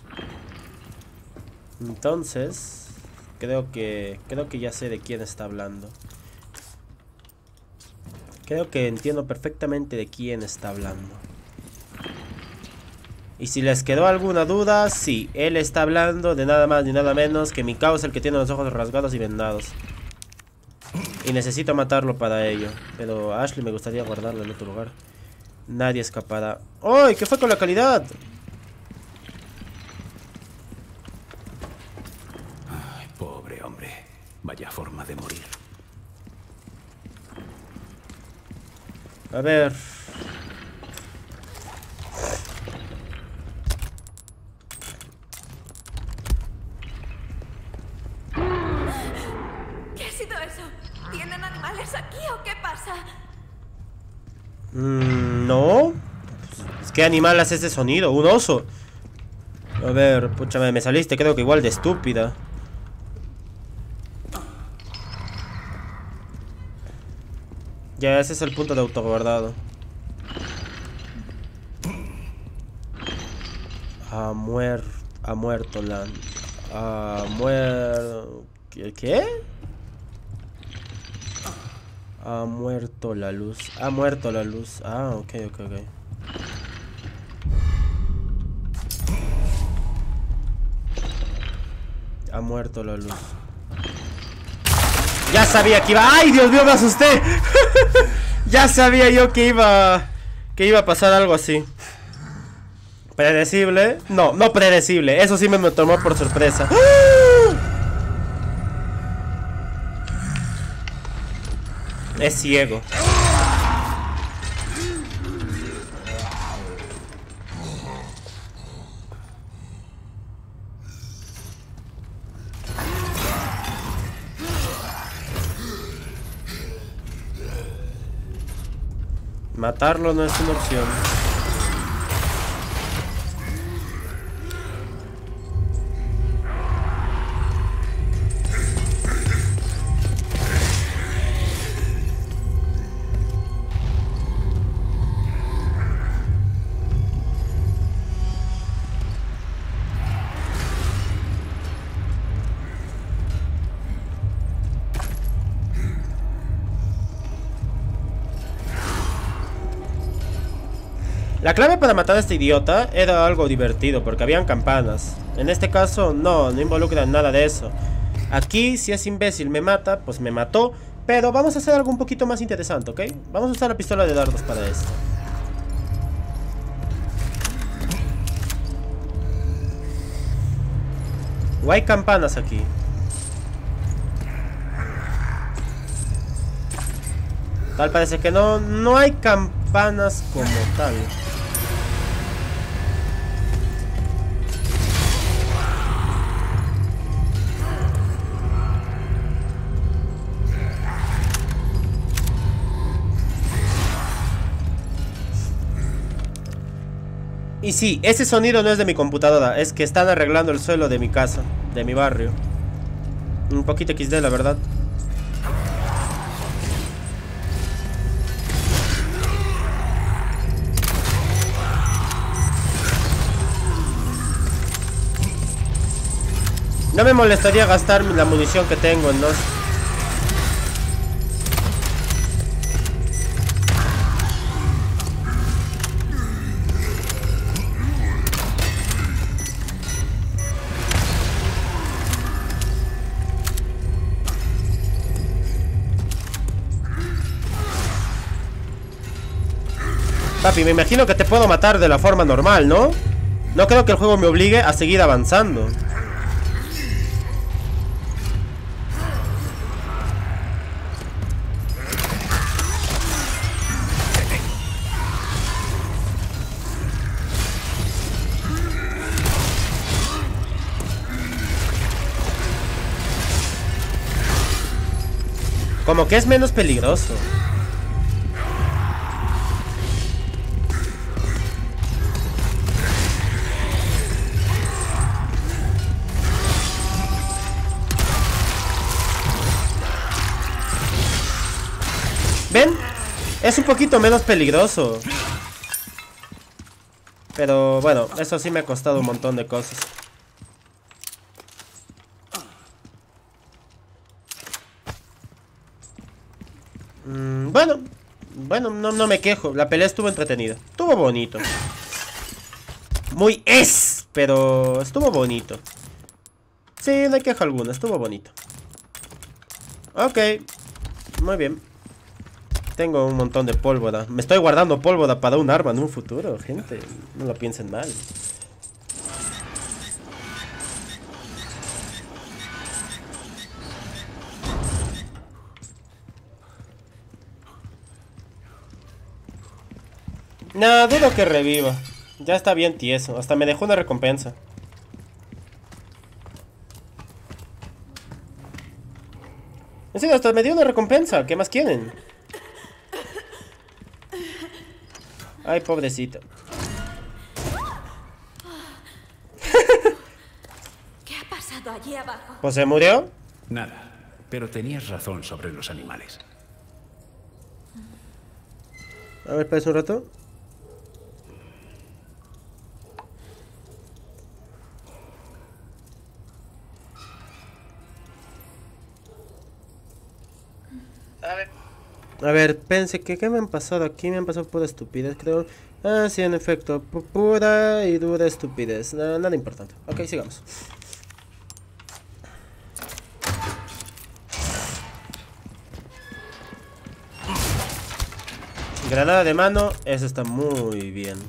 Entonces, creo que, creo que ya sé de quién está hablando. Creo que entiendo perfectamente de quién está hablando. Y si les quedó alguna duda, sí, él está hablando de nada más ni nada menos que Mikao, es el que tiene los ojos rasgados y vendados. Y necesito matarlo para ello. Pero a Ashley me gustaría guardarlo en otro lugar. Nadie escapará. ¡Ay! ¿Qué fue con la calidad? Ay, pobre hombre. Vaya forma de morir. A ver... ¿Qué ha sido eso? ¿Tienen animales aquí o qué pasa? Mm, no. ¿Qué animal hace ese sonido? Un oso. A ver, pucha, me saliste creo que igual de estúpida. Ya, ese es el punto de autoguardado. Ha muerto. Ha muerto la... Ha muerto... ¿Qué? Ha muerto la luz. Ha muerto la luz. Ah, ok, ok, ok. Ha muerto la luz. Ya sabía que iba... ¡Ay, Dios mío, me asusté! Ya sabía yo que iba... Que iba a pasar algo así. ¿Predecible? No, no predecible. Eso sí me, me tomó por sorpresa. Es ciego. Matarlo no es una opción. La clave para matar a este idiota era algo divertido, porque habían campanas. En este caso, no, no involucra nada de eso. Aquí, si es imbécil me mata, pues me mató. Pero vamos a hacer algo un poquito más interesante, ¿ok? Vamos a usar la pistola de dardos para esto. ¿O hay campanas aquí? Tal parece que no, no hay campanas como tal. Y sí, ese sonido no es de mi computadora, es que están arreglando el suelo de mi casa, de mi barrio. Un poquito equis de, la verdad. No me molestaría gastar la munición que tengo en dos. Papi, me imagino que te puedo matar de la forma normal, ¿no? No creo que el juego me obligue a seguir avanzando. Como que es menos peligroso. ¿Ven? Es un poquito menos peligroso. Pero bueno, eso sí me ha costado un montón de cosas. Mm, bueno, bueno, no, no me quejo. La pelea estuvo entretenida. Estuvo bonito. Muy es, pero estuvo bonito. Sí, no hay queja alguna, estuvo bonito. Ok, muy bien. Tengo un montón de pólvora. Me estoy guardando pólvora para un arma en un futuro, gente. No lo piensen mal. Nah, dudo que reviva. Ya está bien tieso. Hasta me dejó una recompensa. En serio, hasta me dio una recompensa. ¿Qué más quieren? Ay, pobrecito. ¿Qué ha pasado allí abajo? ¿Pues se murió? Nada, pero tenías razón sobre los animales. A ver, espera un rato. A ver. A ver, pensé que ¿qué me han pasado aquí? Me han pasado pura estupidez, creo. Ah, sí, en efecto, pu- pura y dura estupidez. No, nada importante. Ok, sigamos. Granada de mano, eso está muy bien.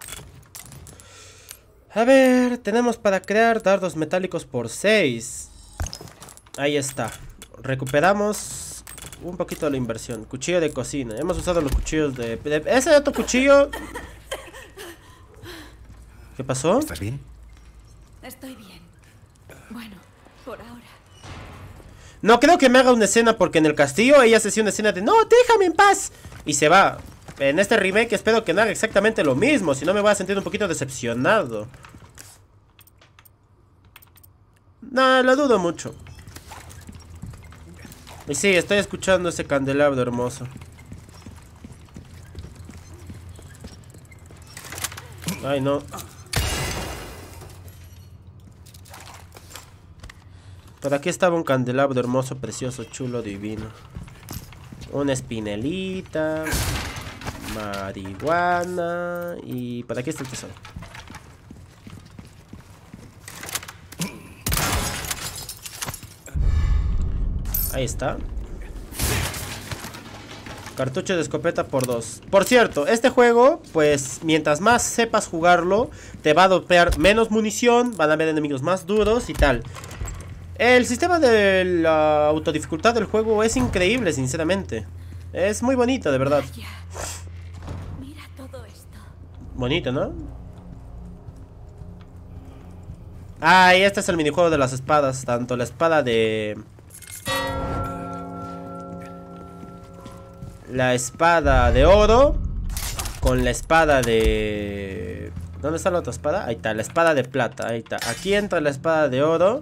A ver, tenemos para crear dardos metálicos por seis. Ahí está. Recuperamos un poquito de la inversión. Cuchillo de cocina. Hemos usado los cuchillos de... de ese otro cuchillo... ¿Qué pasó? ¿Estás bien? Estoy bien. Bueno, por ahora. No creo que me haga una escena porque en el castillo ella se hacía una escena de no, déjame en paz. Y se va. En este remake espero que no haga exactamente lo mismo. Si no me voy a sentir un poquito decepcionado. No, lo dudo mucho. Y sí, estoy escuchando ese candelabro hermoso. Ay, no. Por aquí estaba un candelabro hermoso, precioso, chulo, divino. Una espinelita. Marihuana. Y por aquí está el tesoro. Ahí está. Cartucho de escopeta por dos. Por cierto, este juego, pues mientras más sepas jugarlo, te va a dopear menos munición, van a haber enemigos más duros y tal. El sistema de la autodificultad del juego es increíble, sinceramente. Es muy bonito, de verdad. Vaya. Mira todo esto. Bonito, ¿no? Ah, y este es el minijuego de las espadas. Tanto la espada de... La espada de oro con la espada de ¿Dónde está la otra espada? Ahí está, la espada de plata. Ahí está. Aquí entra la espada de oro.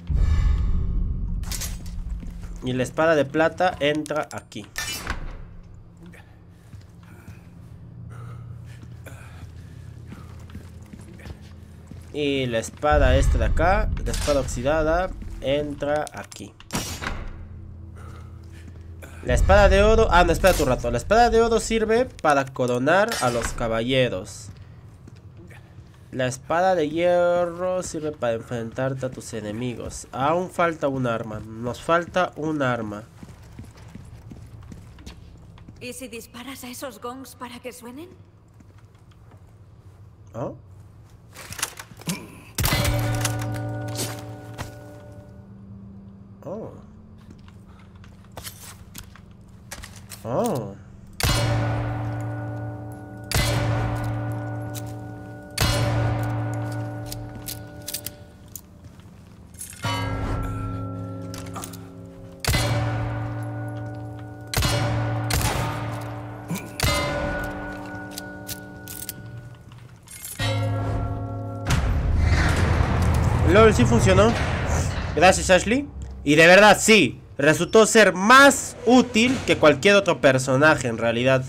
Y la espada de plata entra aquí. Y la espada esta de acá, la espada oxidada, entra aquí. La espada de oro... Ah, no, espera tu rato. La espada de oro sirve para coronar a los caballeros. La espada de hierro sirve para enfrentarte a tus enemigos. Aún falta un arma. Nos falta un arma. ¿Y si disparas a esos gongs para que suenen? ¿Oh? Oh. Oh. LOL, sí funcionó. Gracias, Ashley. Y de verdad, sí. Resultó ser más útil que cualquier otro personaje, en realidad.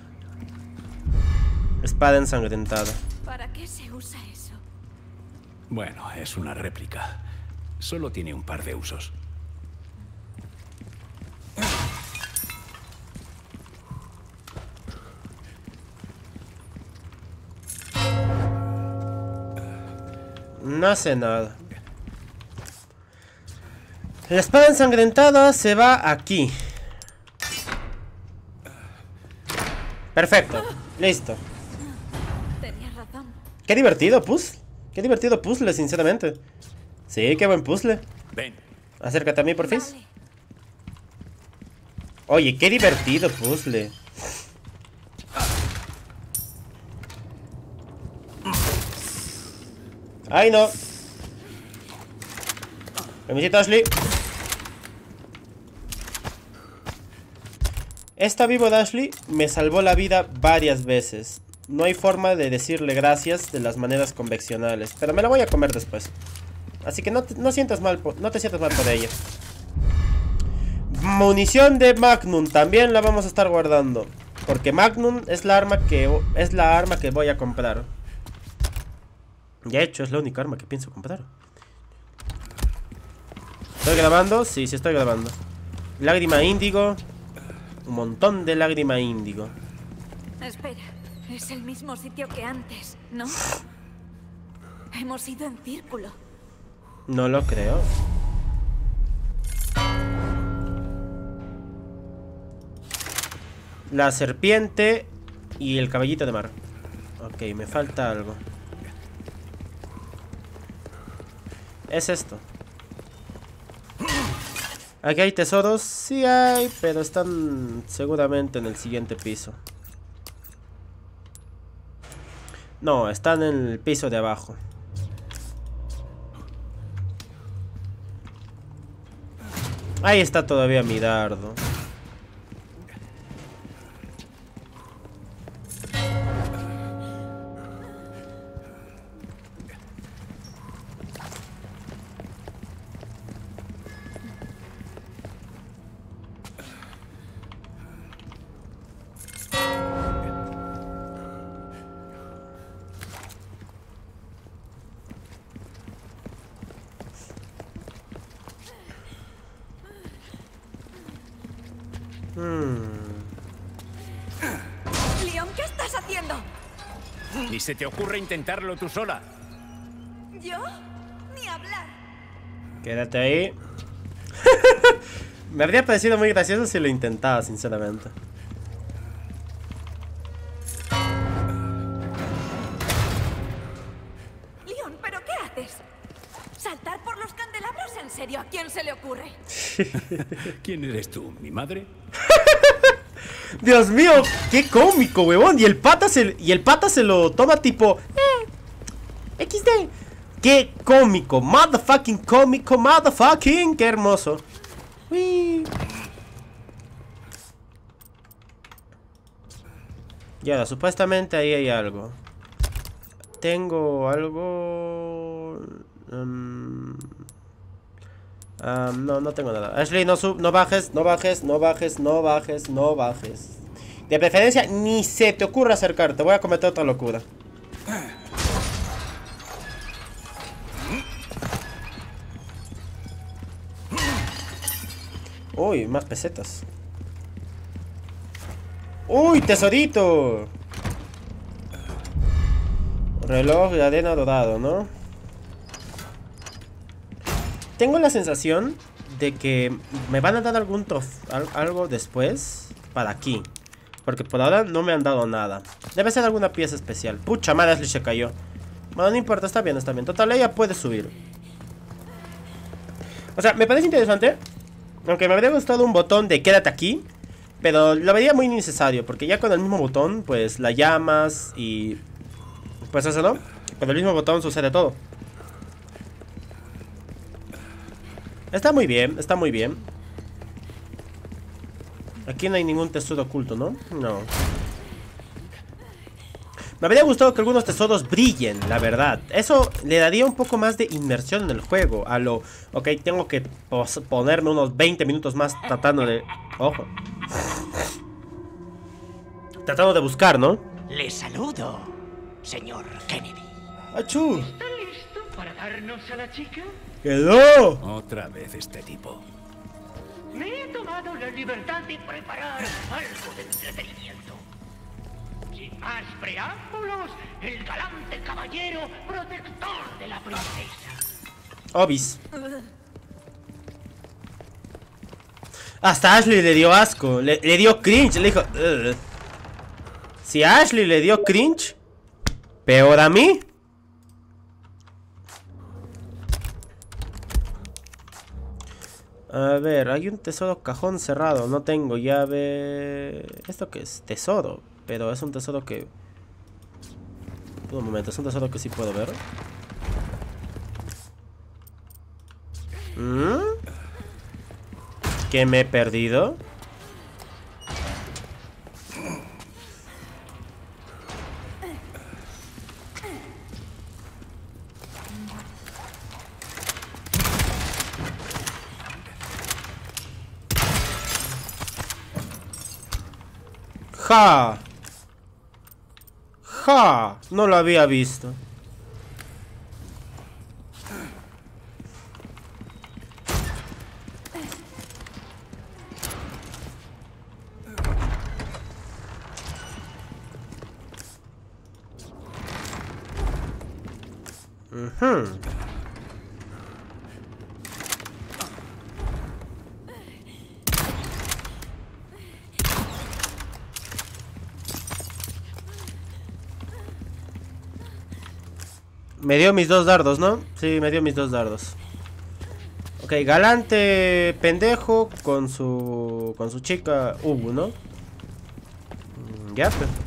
Espada ensangrentada. ¿Para qué se usa eso? Bueno, es una réplica. Solo tiene un par de usos. No hace nada. La espada ensangrentada se va aquí. Perfecto. Listo. Tenías razón. Qué divertido puzzle. Qué divertido puzzle, sinceramente. Sí, qué buen puzzle. Ven. Acércate a mí, por fin. Vale. Oye, qué divertido puzzle. Ay, no. Permisito, Ashley. Esta vivo de Ashley me salvó la vida varias veces. No hay forma de decirle gracias de las maneras convencionales, pero me la voy a comer después. Así que no te, no sientas mal por, no te sientas mal por ella. Munición de Magnum también la vamos a estar guardando, porque Magnum es la arma que es la arma que voy a comprar. De hecho, es la única arma que pienso comprar. ¿Estoy grabando? Sí, sí estoy grabando. Lágrima índigo. Un montón de lágrima índigo. Espera, es el mismo sitio que antes, ¿no? Hemos ido en círculo. No lo creo. La serpiente y el caballito de mar. Ok, me falta algo. Es esto. Aquí hay tesoros. Sí hay, pero están seguramente en el siguiente piso. No, están en el piso de abajo. Ahí está todavía mi dardo. Leon, ¿qué estás haciendo? Ni se te ocurre intentarlo tú sola. ¿Yo? Ni hablar. Quédate ahí. Me habría parecido muy gracioso si lo intentaba, sinceramente. Leon, ¿pero qué haces? ¿Saltar por los candelabros? ¿En serio? ¿A quién se le ocurre? ¿Quién eres tú? ¿Mi madre? Dios mío, qué cómico, huevón. Y el pata se, y el pata se lo toma tipo eh, equis de. Qué cómico, motherfucking cómico, motherfucking. Qué hermoso. Uy. Y ahora, supuestamente ahí hay algo. tengo algo... Um, um, no, no tengo nada. Ashley, no sub, no bajes, no bajes, no bajes, no bajes, no bajes. De preferencia, ni se te ocurra acercarte. Voy a cometer otra locura. Uy, más pesetas. Uy, tesorito. Reloj de arena dorado, ¿no? Tengo la sensación de que me van a dar algún trofeo, algo después para aquí. Porque por ahora no me han dado nada. Debe ser alguna pieza especial. Pucha madre, Ashley se cayó. Bueno, no importa, está bien, está bien. Total, ella puede subir. O sea, me parece interesante. Aunque me habría gustado un botón de quédate aquí. Pero lo vería muy innecesario. Porque ya con el mismo botón, pues la llamas y... pues eso, ¿no? Con el mismo botón sucede todo. Está muy bien, está muy bien. Aquí no hay ningún tesoro oculto, ¿no? No. Me habría gustado que algunos tesoros brillen, la verdad. Eso le daría un poco más de inmersión en el juego. A lo... ok, tengo que ponerme unos veinte minutos más tratando de... ojo. Tratando de buscar, ¿no? Le saludo, señor Kennedy. ¡Achú! ¿Está listo para darnos a la chica? ¡Quedó! Otra vez este tipo. Me he tomado la libertad de preparar algo de entretenimiento. Sin más preámbulos, el galante caballero protector de la princesa. Obis. Hasta Ashley le dio asco. Le, le dio cringe. Le dijo... Ugh. Si a Ashley le dio cringe, peor a mí. A ver, hay un tesoro cajón cerrado. No tengo llave. ¿Esto qué es? Tesoro. Pero es un tesoro que... un momento, es un tesoro que sí puedo ver. ¿Mm? ¿Qué me he perdido? ¡Ja! ¡Ja! No lo había visto. Uh-huh. Me dio mis dos dardos, ¿no? Sí, me dio mis dos dardos. Ok, galante pendejo con su... con su chica Ubu, ¿no? Mm, ya, pe.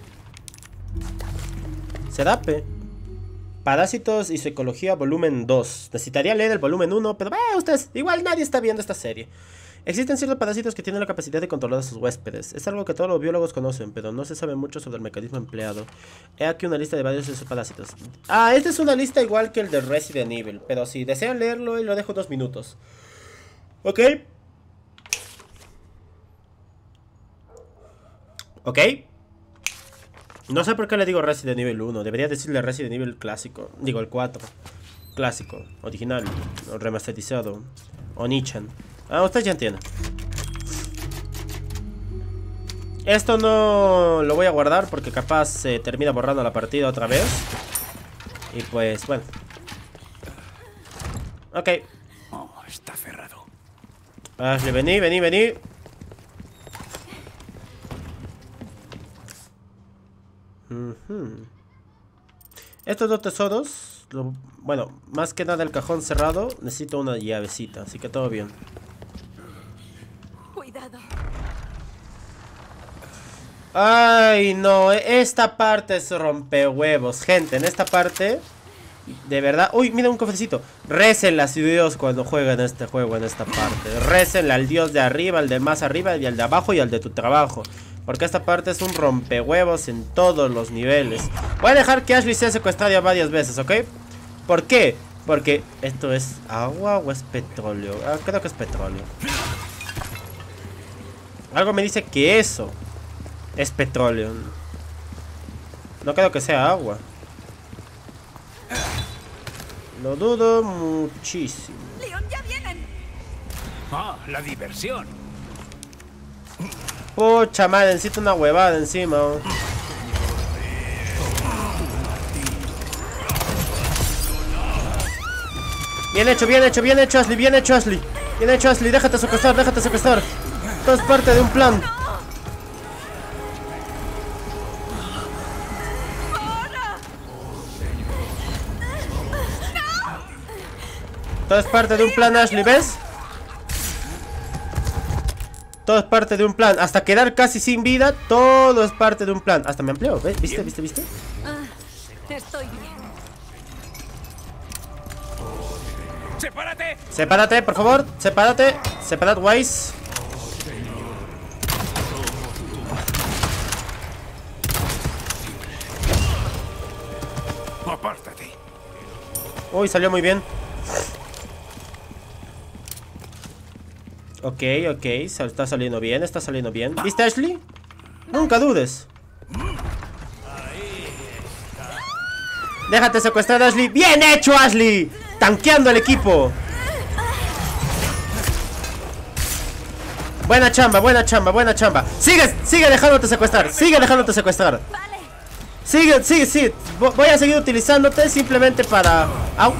Serape. Parásitos y psicología volumen dos. Necesitaría leer el volumen uno, pero eh, ustedes, igual nadie está viendo esta serie. Existen ciertos parásitos que tienen la capacidad de controlar a sus huéspedes. Es algo que todos los biólogos conocen, pero no se sabe mucho sobre el mecanismo empleado. He aquí una lista de varios de esos parásitos. Ah, esta es una lista igual que el de Resident Evil, pero si desean leerlo, lo dejo dos minutos. Ok. Ok. No sé por qué le digo Resident Evil uno. Debería decirle Resident Evil clásico. Digo, el cuatro. Clásico, original, o remasterizado. O Nichan. Ah, usted ya entiende. Esto no lo voy a guardar porque capaz se termina borrando la partida otra vez. Y pues, bueno. Ok. Oh, está cerrado. Ashley, vení, vení, vení. Uh-huh. Estos dos tesoros, lo, bueno, más que nada el cajón cerrado, necesito una llavecita, así que todo bien. Cuidado. Ay, no, esta parte es rompehuevos, gente, en esta parte, de verdad. Uy, mira un cofrecito. Récenle a su Dios cuando jueguen este juego en esta parte. Récenle al Dios de arriba, al de más arriba y al de abajo y al de tu trabajo. Porque esta parte es un rompehuevos en todos los niveles. Voy a dejar que Ashley sea secuestrada varias veces, ¿ok? ¿Por qué? Porque esto es agua o es petróleo. Ah, creo que es petróleo. Algo me dice que eso es petróleo. No creo que sea agua. Lo dudo muchísimo. Leon, ya vienen. Ah, la diversión. Pucha madre, necesito una huevada encima. Oh. Bien hecho, bien hecho, bien hecho, Ashley, bien hecho, Ashley. Bien hecho, Ashley, déjate secuestrar, déjate secuestrar. Todo es parte de un plan. Todo es parte de un plan, Ashley, ¿ves? Todo es parte de un plan. Hasta quedar casi sin vida, todo es parte de un plan. Hasta me amplió, ¿ves? ¿Viste, viste, viste? Ah, estoy bien. ¡Sepárate! Sepárate, por favor. Sepárate. Separad, Wise. Apártate. Uy, salió muy bien. Ok, ok, está saliendo bien, está saliendo bien. ¿Viste, Ashley? Nunca dudes. Déjate secuestrar, Ashley. ¡Bien hecho, Ashley! Tanqueando el equipo. Buena chamba, buena chamba, buena chamba. Sigue, sigue dejándote secuestrar. Sigue dejándote secuestrar. Sigue, sigue, sigue. Voy a seguir utilizándote simplemente para... Au.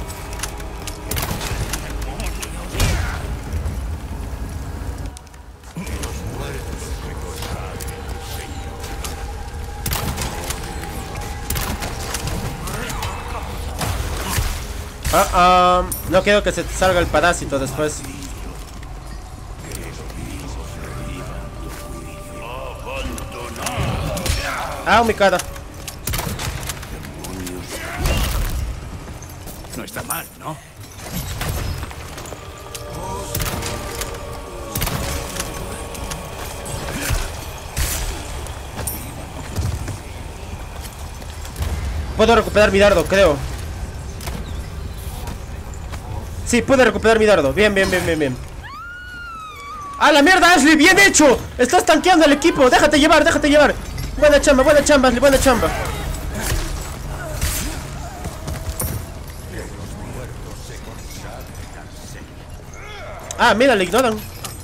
Ah, uh, no quiero que se te salga el parásito después. Ah, mi cara. No está mal, ¿no? Puedo recuperar mi dardo, creo. Sí, pude recuperar mi dardo. Bien, bien, bien, bien, bien. ¡Ah, la mierda, Ashley! ¡Bien hecho! Estás tanqueando el equipo. Déjate llevar, déjate llevar. Buena chamba, buena chamba, Ashley, buena chamba. Ah, mira, le ignoran.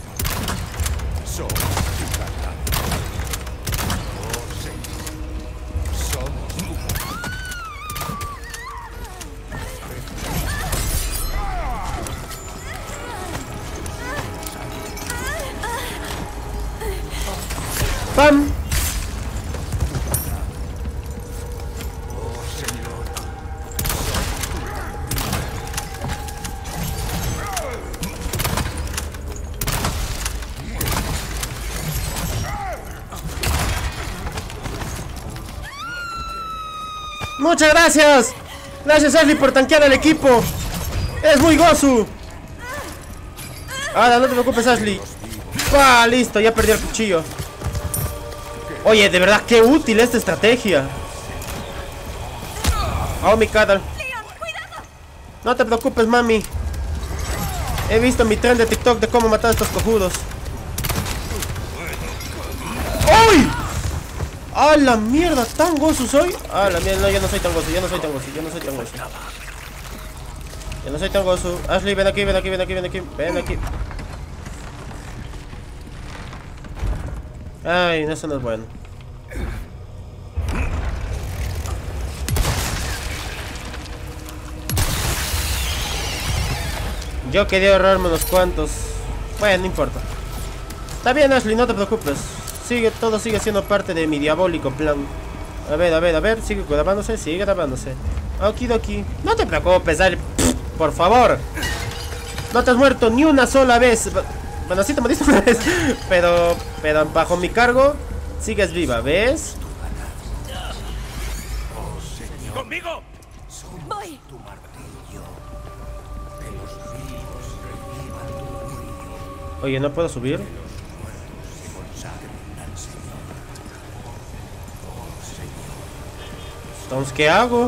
¡Pam! ¡Muchas gracias! Gracias, Ashley, por tanquear al equipo. ¡Es muy gozu! Ahora, no te preocupes, Ashley. ¡Ah, listo! Ya perdí el cuchillo. Oye, de verdad, qué útil esta estrategia. Oh, mi cara. No te preocupes, mami. He visto mi tren de TikTok de cómo matar a estos cojudos. ¡Uy! ¡Ah, la mierda! ¿Tan gozo soy? ¡Ah, la mierda! No, yo no soy tan gozo, yo no soy tan gozo, yo no soy tan gozo. Yo no soy tan gozo. Ashley, ven aquí, ven aquí, ven aquí, ven aquí, ven aquí. Ay, eso no es bueno. Yo quería ahorrarme unos cuantos. Bueno, no importa. Está bien, Ashley, no te preocupes. Sigue, todo sigue siendo parte de mi diabólico plan. A ver, a ver, a ver, sigue grabándose, sigue grabándose. Okidoki. No te preocupes, Ashley. Por favor. No te has muerto ni una sola vez. Bueno, sí te moriste una vez. Pero, pero bajo mi cargo sigues viva, ¿ves? ¡Conmigo! Voy. Oye, ¿no puedo subir? Entonces, ¿qué hago?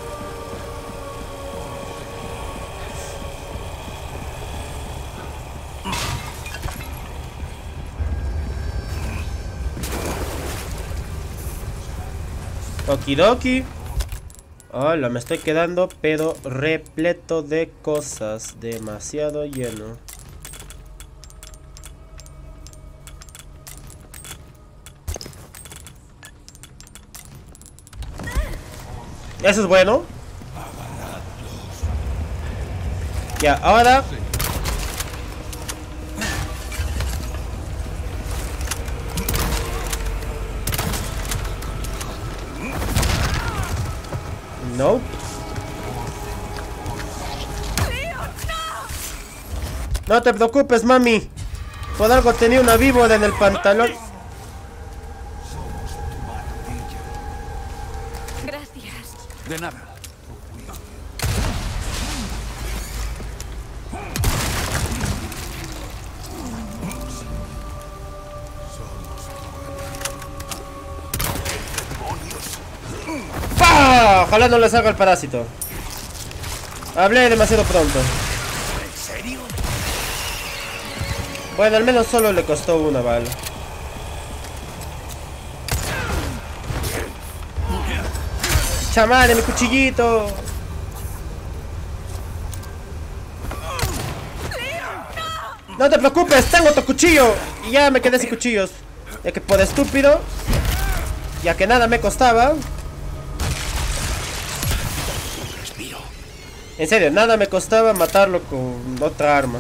Okidoki. Hola, me estoy quedando pero repleto de cosas. Demasiado lleno. Eso es bueno. Ya, ahora no. No te preocupes, mami. Por algo tenía una víbora en el pantalón. Gracias. De nada. ¡Pah! Ojalá no le salga el parásito. Hablé demasiado pronto. ¿En serio? Bueno, al menos solo le costó una bala. ¡Chamán, mi cuchillito! No te preocupes, tengo tu cuchillo. Y ya me quedé sin cuchillos. Ya que por estúpido, ya que nada me costaba. En serio, nada me costaba matarlo con otra arma.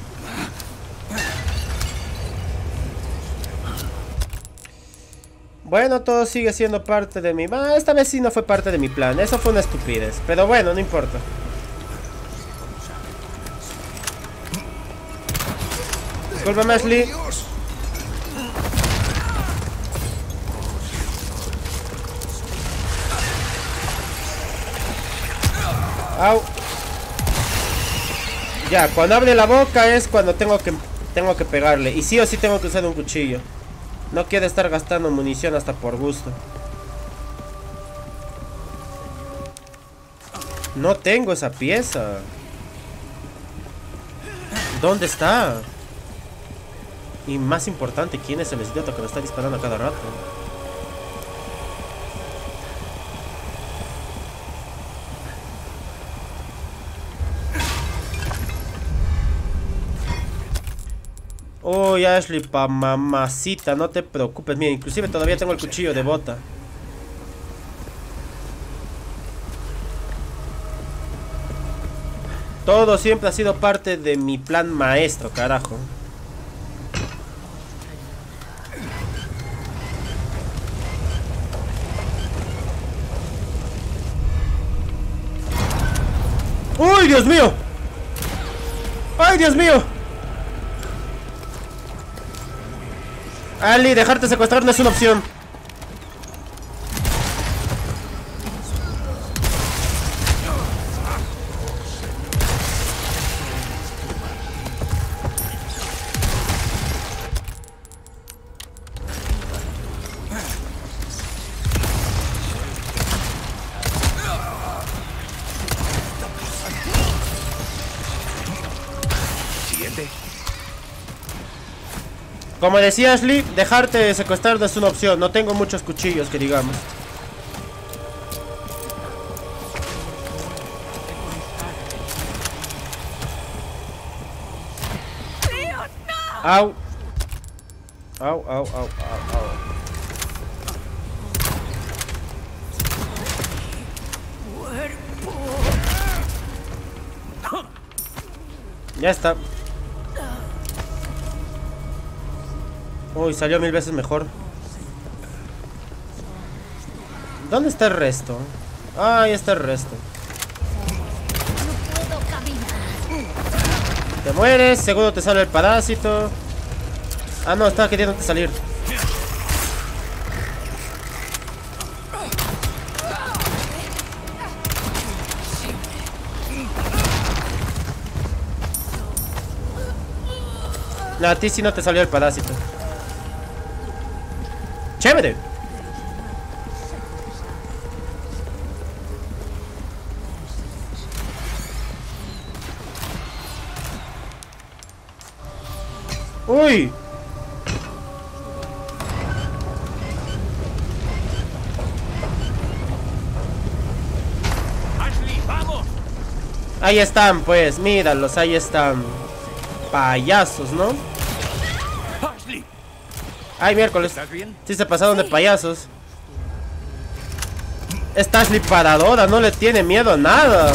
Bueno, todo sigue siendo parte de mi... Ah, esta vez sí no fue parte de mi plan. Eso fue una estupidez. Pero bueno, no importa. Discúlpame, Ashley. Au. Ya, cuando abre la boca es cuando tengo que tengo que pegarle. Y sí o sí tengo que usar un cuchillo. No quiero estar gastando munición hasta por gusto. No tengo esa pieza. ¿Dónde está? Y más importante, ¿quién es el idiota que lo está disparando a cada rato? Uy, Ashley, pa mamacita, no te preocupes. Mira, inclusive todavía tengo el cuchillo de bota. Todo siempre ha sido parte de mi plan maestro, carajo. ¡Uy, Dios mío! ¡Ay, Dios mío! Ali, dejarte secuestrar no es una opción. Siguiente. Como decía Ashley, dejarte secuestrar no es una opción. No tengo muchos cuchillos, que digamos. Au. Au, au, au, au, au. Ya está. Uy, salió mil veces mejor. ¿Dónde está el resto? Ah, ahí está el resto. No puedo caminar. Te mueres, seguro te sale el parásito. Ah, no, estaba queriendo salir. No, a ti sí no te salió el parásito. Chévere. ¡Uy! ¡Ashley, vamos! Ahí están, pues, míralos, ahí están. Payasos, ¿no? ¡Ashley! Ay, miércoles. ¿Estás bien? Sí se pasaron de payasos. Esta Ashley paradora, no le tiene miedo a nada.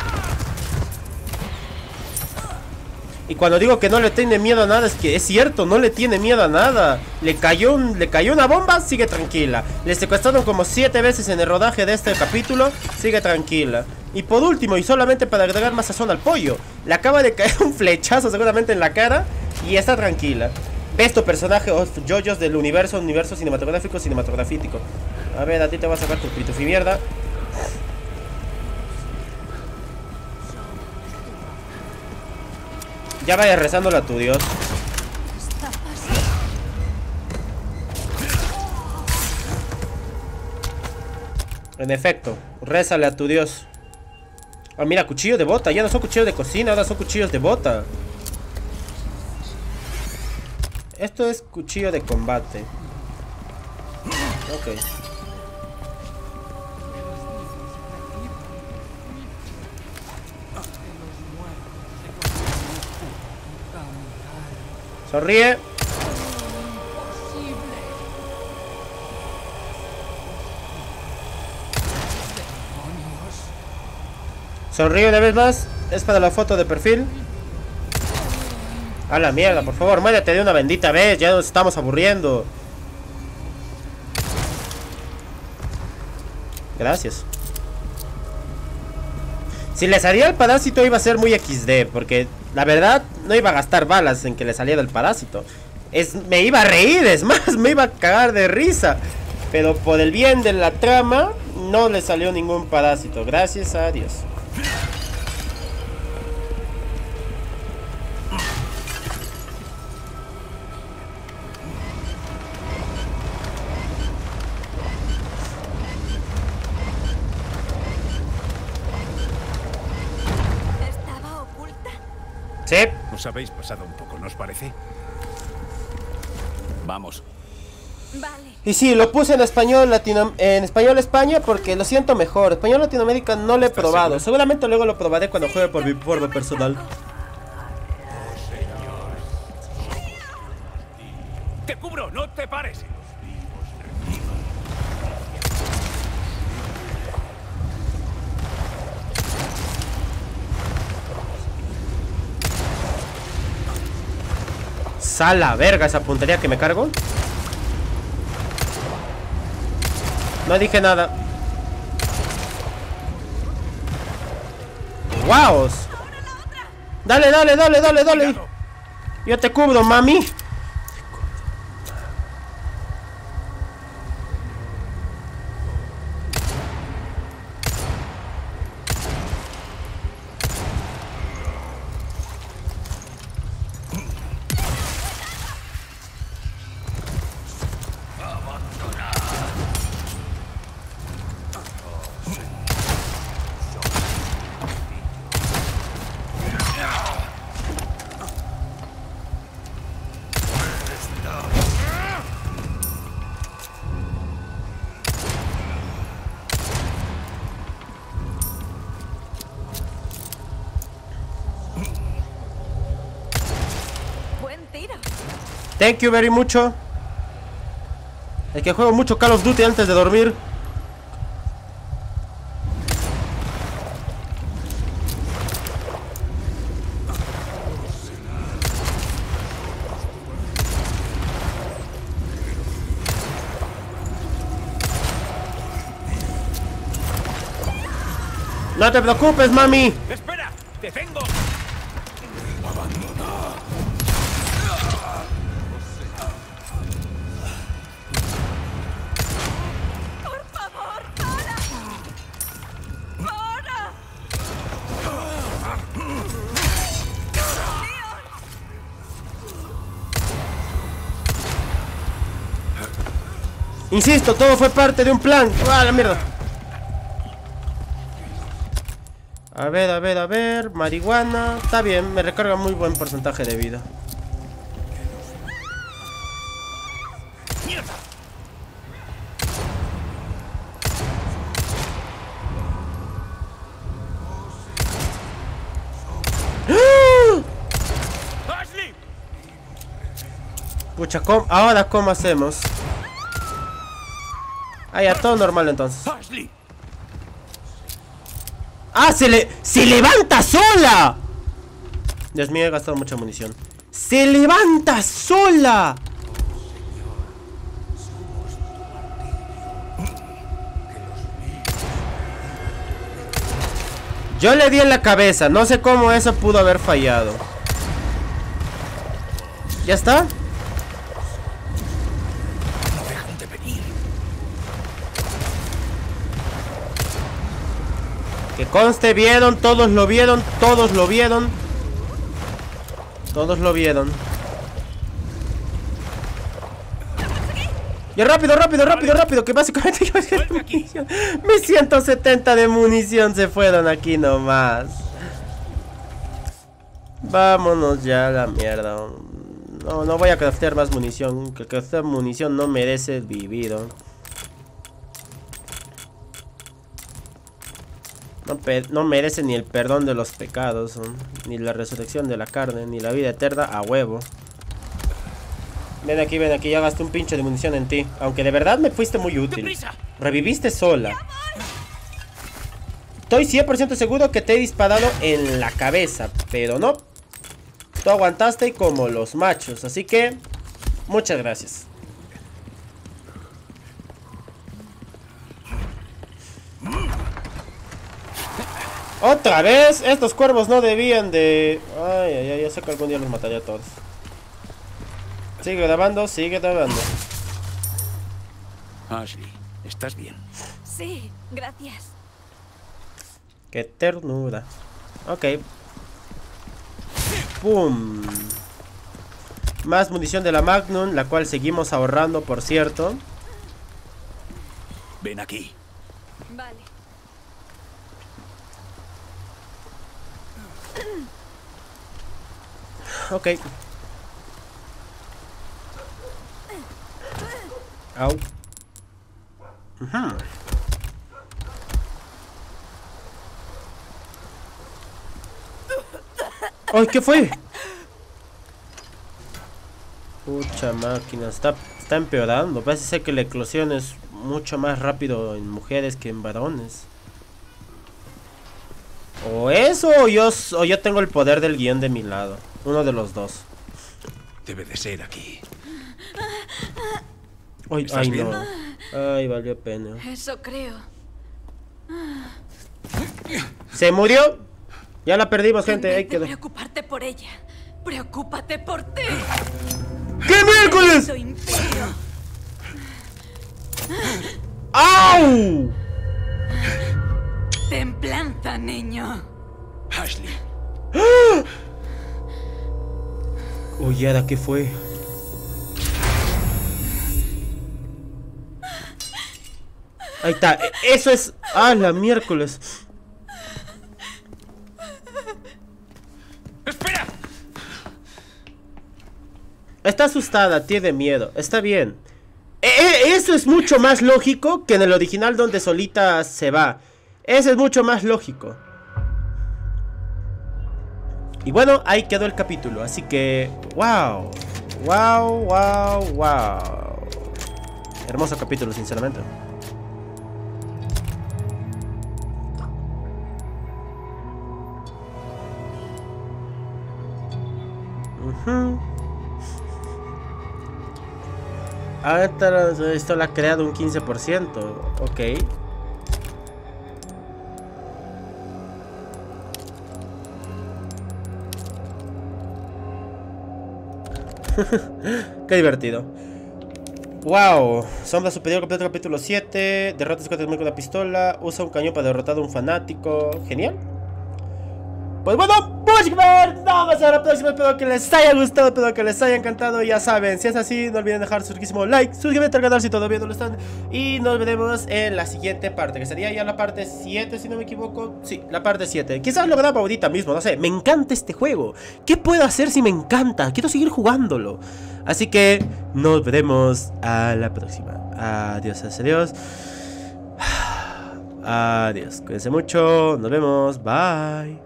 Y cuando digo que no le tiene miedo a nada, es que es cierto, no le tiene miedo a nada. Le cayó, un, le cayó una bomba, sigue tranquila. Le secuestraron como siete veces en el rodaje de este capítulo, sigue tranquila. Y por último, y solamente para agregar más sazón al pollo, le acaba de caer un flechazo seguramente en la cara y está tranquila. Ves tu personaje o yoyos del universo, universo cinematográfico, cinematografítico. A ver, a ti te va a sacar tu pitufi mierda. Ya vaya rezándole a tu Dios. En efecto, rézale a tu Dios. Ah, mira, cuchillo de bota. Ya no son cuchillos de cocina, ahora son cuchillos de bota. Esto es cuchillo de combate. Ok. Sonríe. Sonríe una vez más. Es para la foto de perfil. A la mierda, por favor, muérete de una bendita vez. Ya nos estamos aburriendo. Gracias. Si le salía el parásito iba a ser muy equis de, porque la verdad no iba a gastar balas en que le saliera el parásito. Es, me iba a reír, es más, me iba a cagar de risa. Pero por el bien de la trama no le salió ningún parásito. Gracias a Dios. Sí. Os habéis pasado un poco, ¿nos parece? Vamos. Vale. Y sí, lo puse en español latino, en español España porque lo siento mejor. Español Latinoamérica no lo he probado. seguro? Seguramente luego lo probaré cuando juegue por mi forma personal. ¡Te cubro! ¡No te pares! Sal la verga esa puntería que me cargo. No dije nada. ¡Wow! Dale, dale, dale, dale, dale. Yo te cubro, mami. Thank you very mucho. Es que juego mucho Call of Duty antes de dormir. No te preocupes, mami. ¡Espera! ¡Te tengo! Insisto, todo fue parte de un plan. ¡Ah, la mierda! A ver, a ver, a ver. Marihuana. Está bien, me recarga muy buen porcentaje de vida. Pucha, ¿cómo? Ahora, ¿cómo hacemos? Ah, ya, todo normal entonces. Ashley. ¡Ah, se le... ¡Se levanta sola! Dios mío, he gastado mucha munición. ¡Se levanta sola! Yo le di en la cabeza. No sé cómo eso pudo haber fallado. ¿Ya está? Que conste, vieron, todos lo vieron, todos lo vieron. Todos lo vieron. Ya, rápido, rápido, rápido, rápido. Que básicamente mis ciento setenta de munición se fueron aquí nomás. Vámonos ya a la mierda. No, no voy a craftear más munición. Que craftear munición no merece el vivido. No, no merece ni el perdón de los pecados, ¿no? Ni la resurrección de la carne, ni la vida eterna a huevo. Ven aquí, ven aquí, ya gasté un pinche de munición en ti. Aunque de verdad me fuiste muy útil. Reviviste sola. Estoy cien por ciento seguro que te he disparado en la cabeza, pero no. Tú aguantaste como los machos, así que muchas gracias. Otra vez, estos cuervos no debían de... Ay, ay, ay, yo sé que algún día los mataré a todos. Sigue grabando, sigue grabando. Ashley, ¿estás bien? Sí, gracias. Qué ternura. Ok. Pum. Más munición de la Magnum, la cual seguimos ahorrando, por cierto. Ven aquí. Vale. Ok. Au. Uh-huh. ¡Ay, qué fue! Pucha máquina, está, está empeorando. Parece ser que la eclosión es mucho más rápido en mujeres que en varones. O eso, o yo, o yo tengo el poder del guión de mi lado. Uno de los dos. Debe de ser aquí. Ay, ay no. Ay, valió pena. Eso creo. ¿Se murió? Ya la perdimos, gente. Ahí quedó. Preocuparte por ella. Preocúpate por ti. ¿Qué miércoles? ¡Au! Templanza, niño. Ashley. ¡Ah! Oye, ¿ahora qué fue? Ahí está. Eso es... ¡Ah, la miércoles! ¡Espera! Está asustada, tiene miedo. Está bien. E -e eso es mucho más lógico que en el original donde solita se va. Eso es mucho más lógico. Y bueno, ahí quedó el capítulo. Así que... ¡Wow! ¡Wow, wow, wow! Hermoso capítulo, sinceramente. Uh-huh. Ahora esto la ha creado un quince por ciento. Ok. Qué divertido. Wow. Sombra superior completo capítulo siete. Derrota cincuenta con una pistola. Usa un cañón para derrotar a un fanático. Genial. Pues bueno, muchas gracias. Nos vemos a la próxima. Espero que les haya gustado, espero que les haya encantado. Ya saben, si es así, no olviden dejar su riquísimo like, suscríbete al canal si todavía no lo están. Y nos veremos en la siguiente parte, que sería ya la parte siete, si no me equivoco. Sí, la parte siete. Quizás lo grabo ahorita mismo, no sé. Me encanta este juego. ¿Qué puedo hacer si me encanta? Quiero seguir jugándolo. Así que nos veremos a la próxima. Adiós, adiós. Adiós, cuídense mucho. Nos vemos. Bye.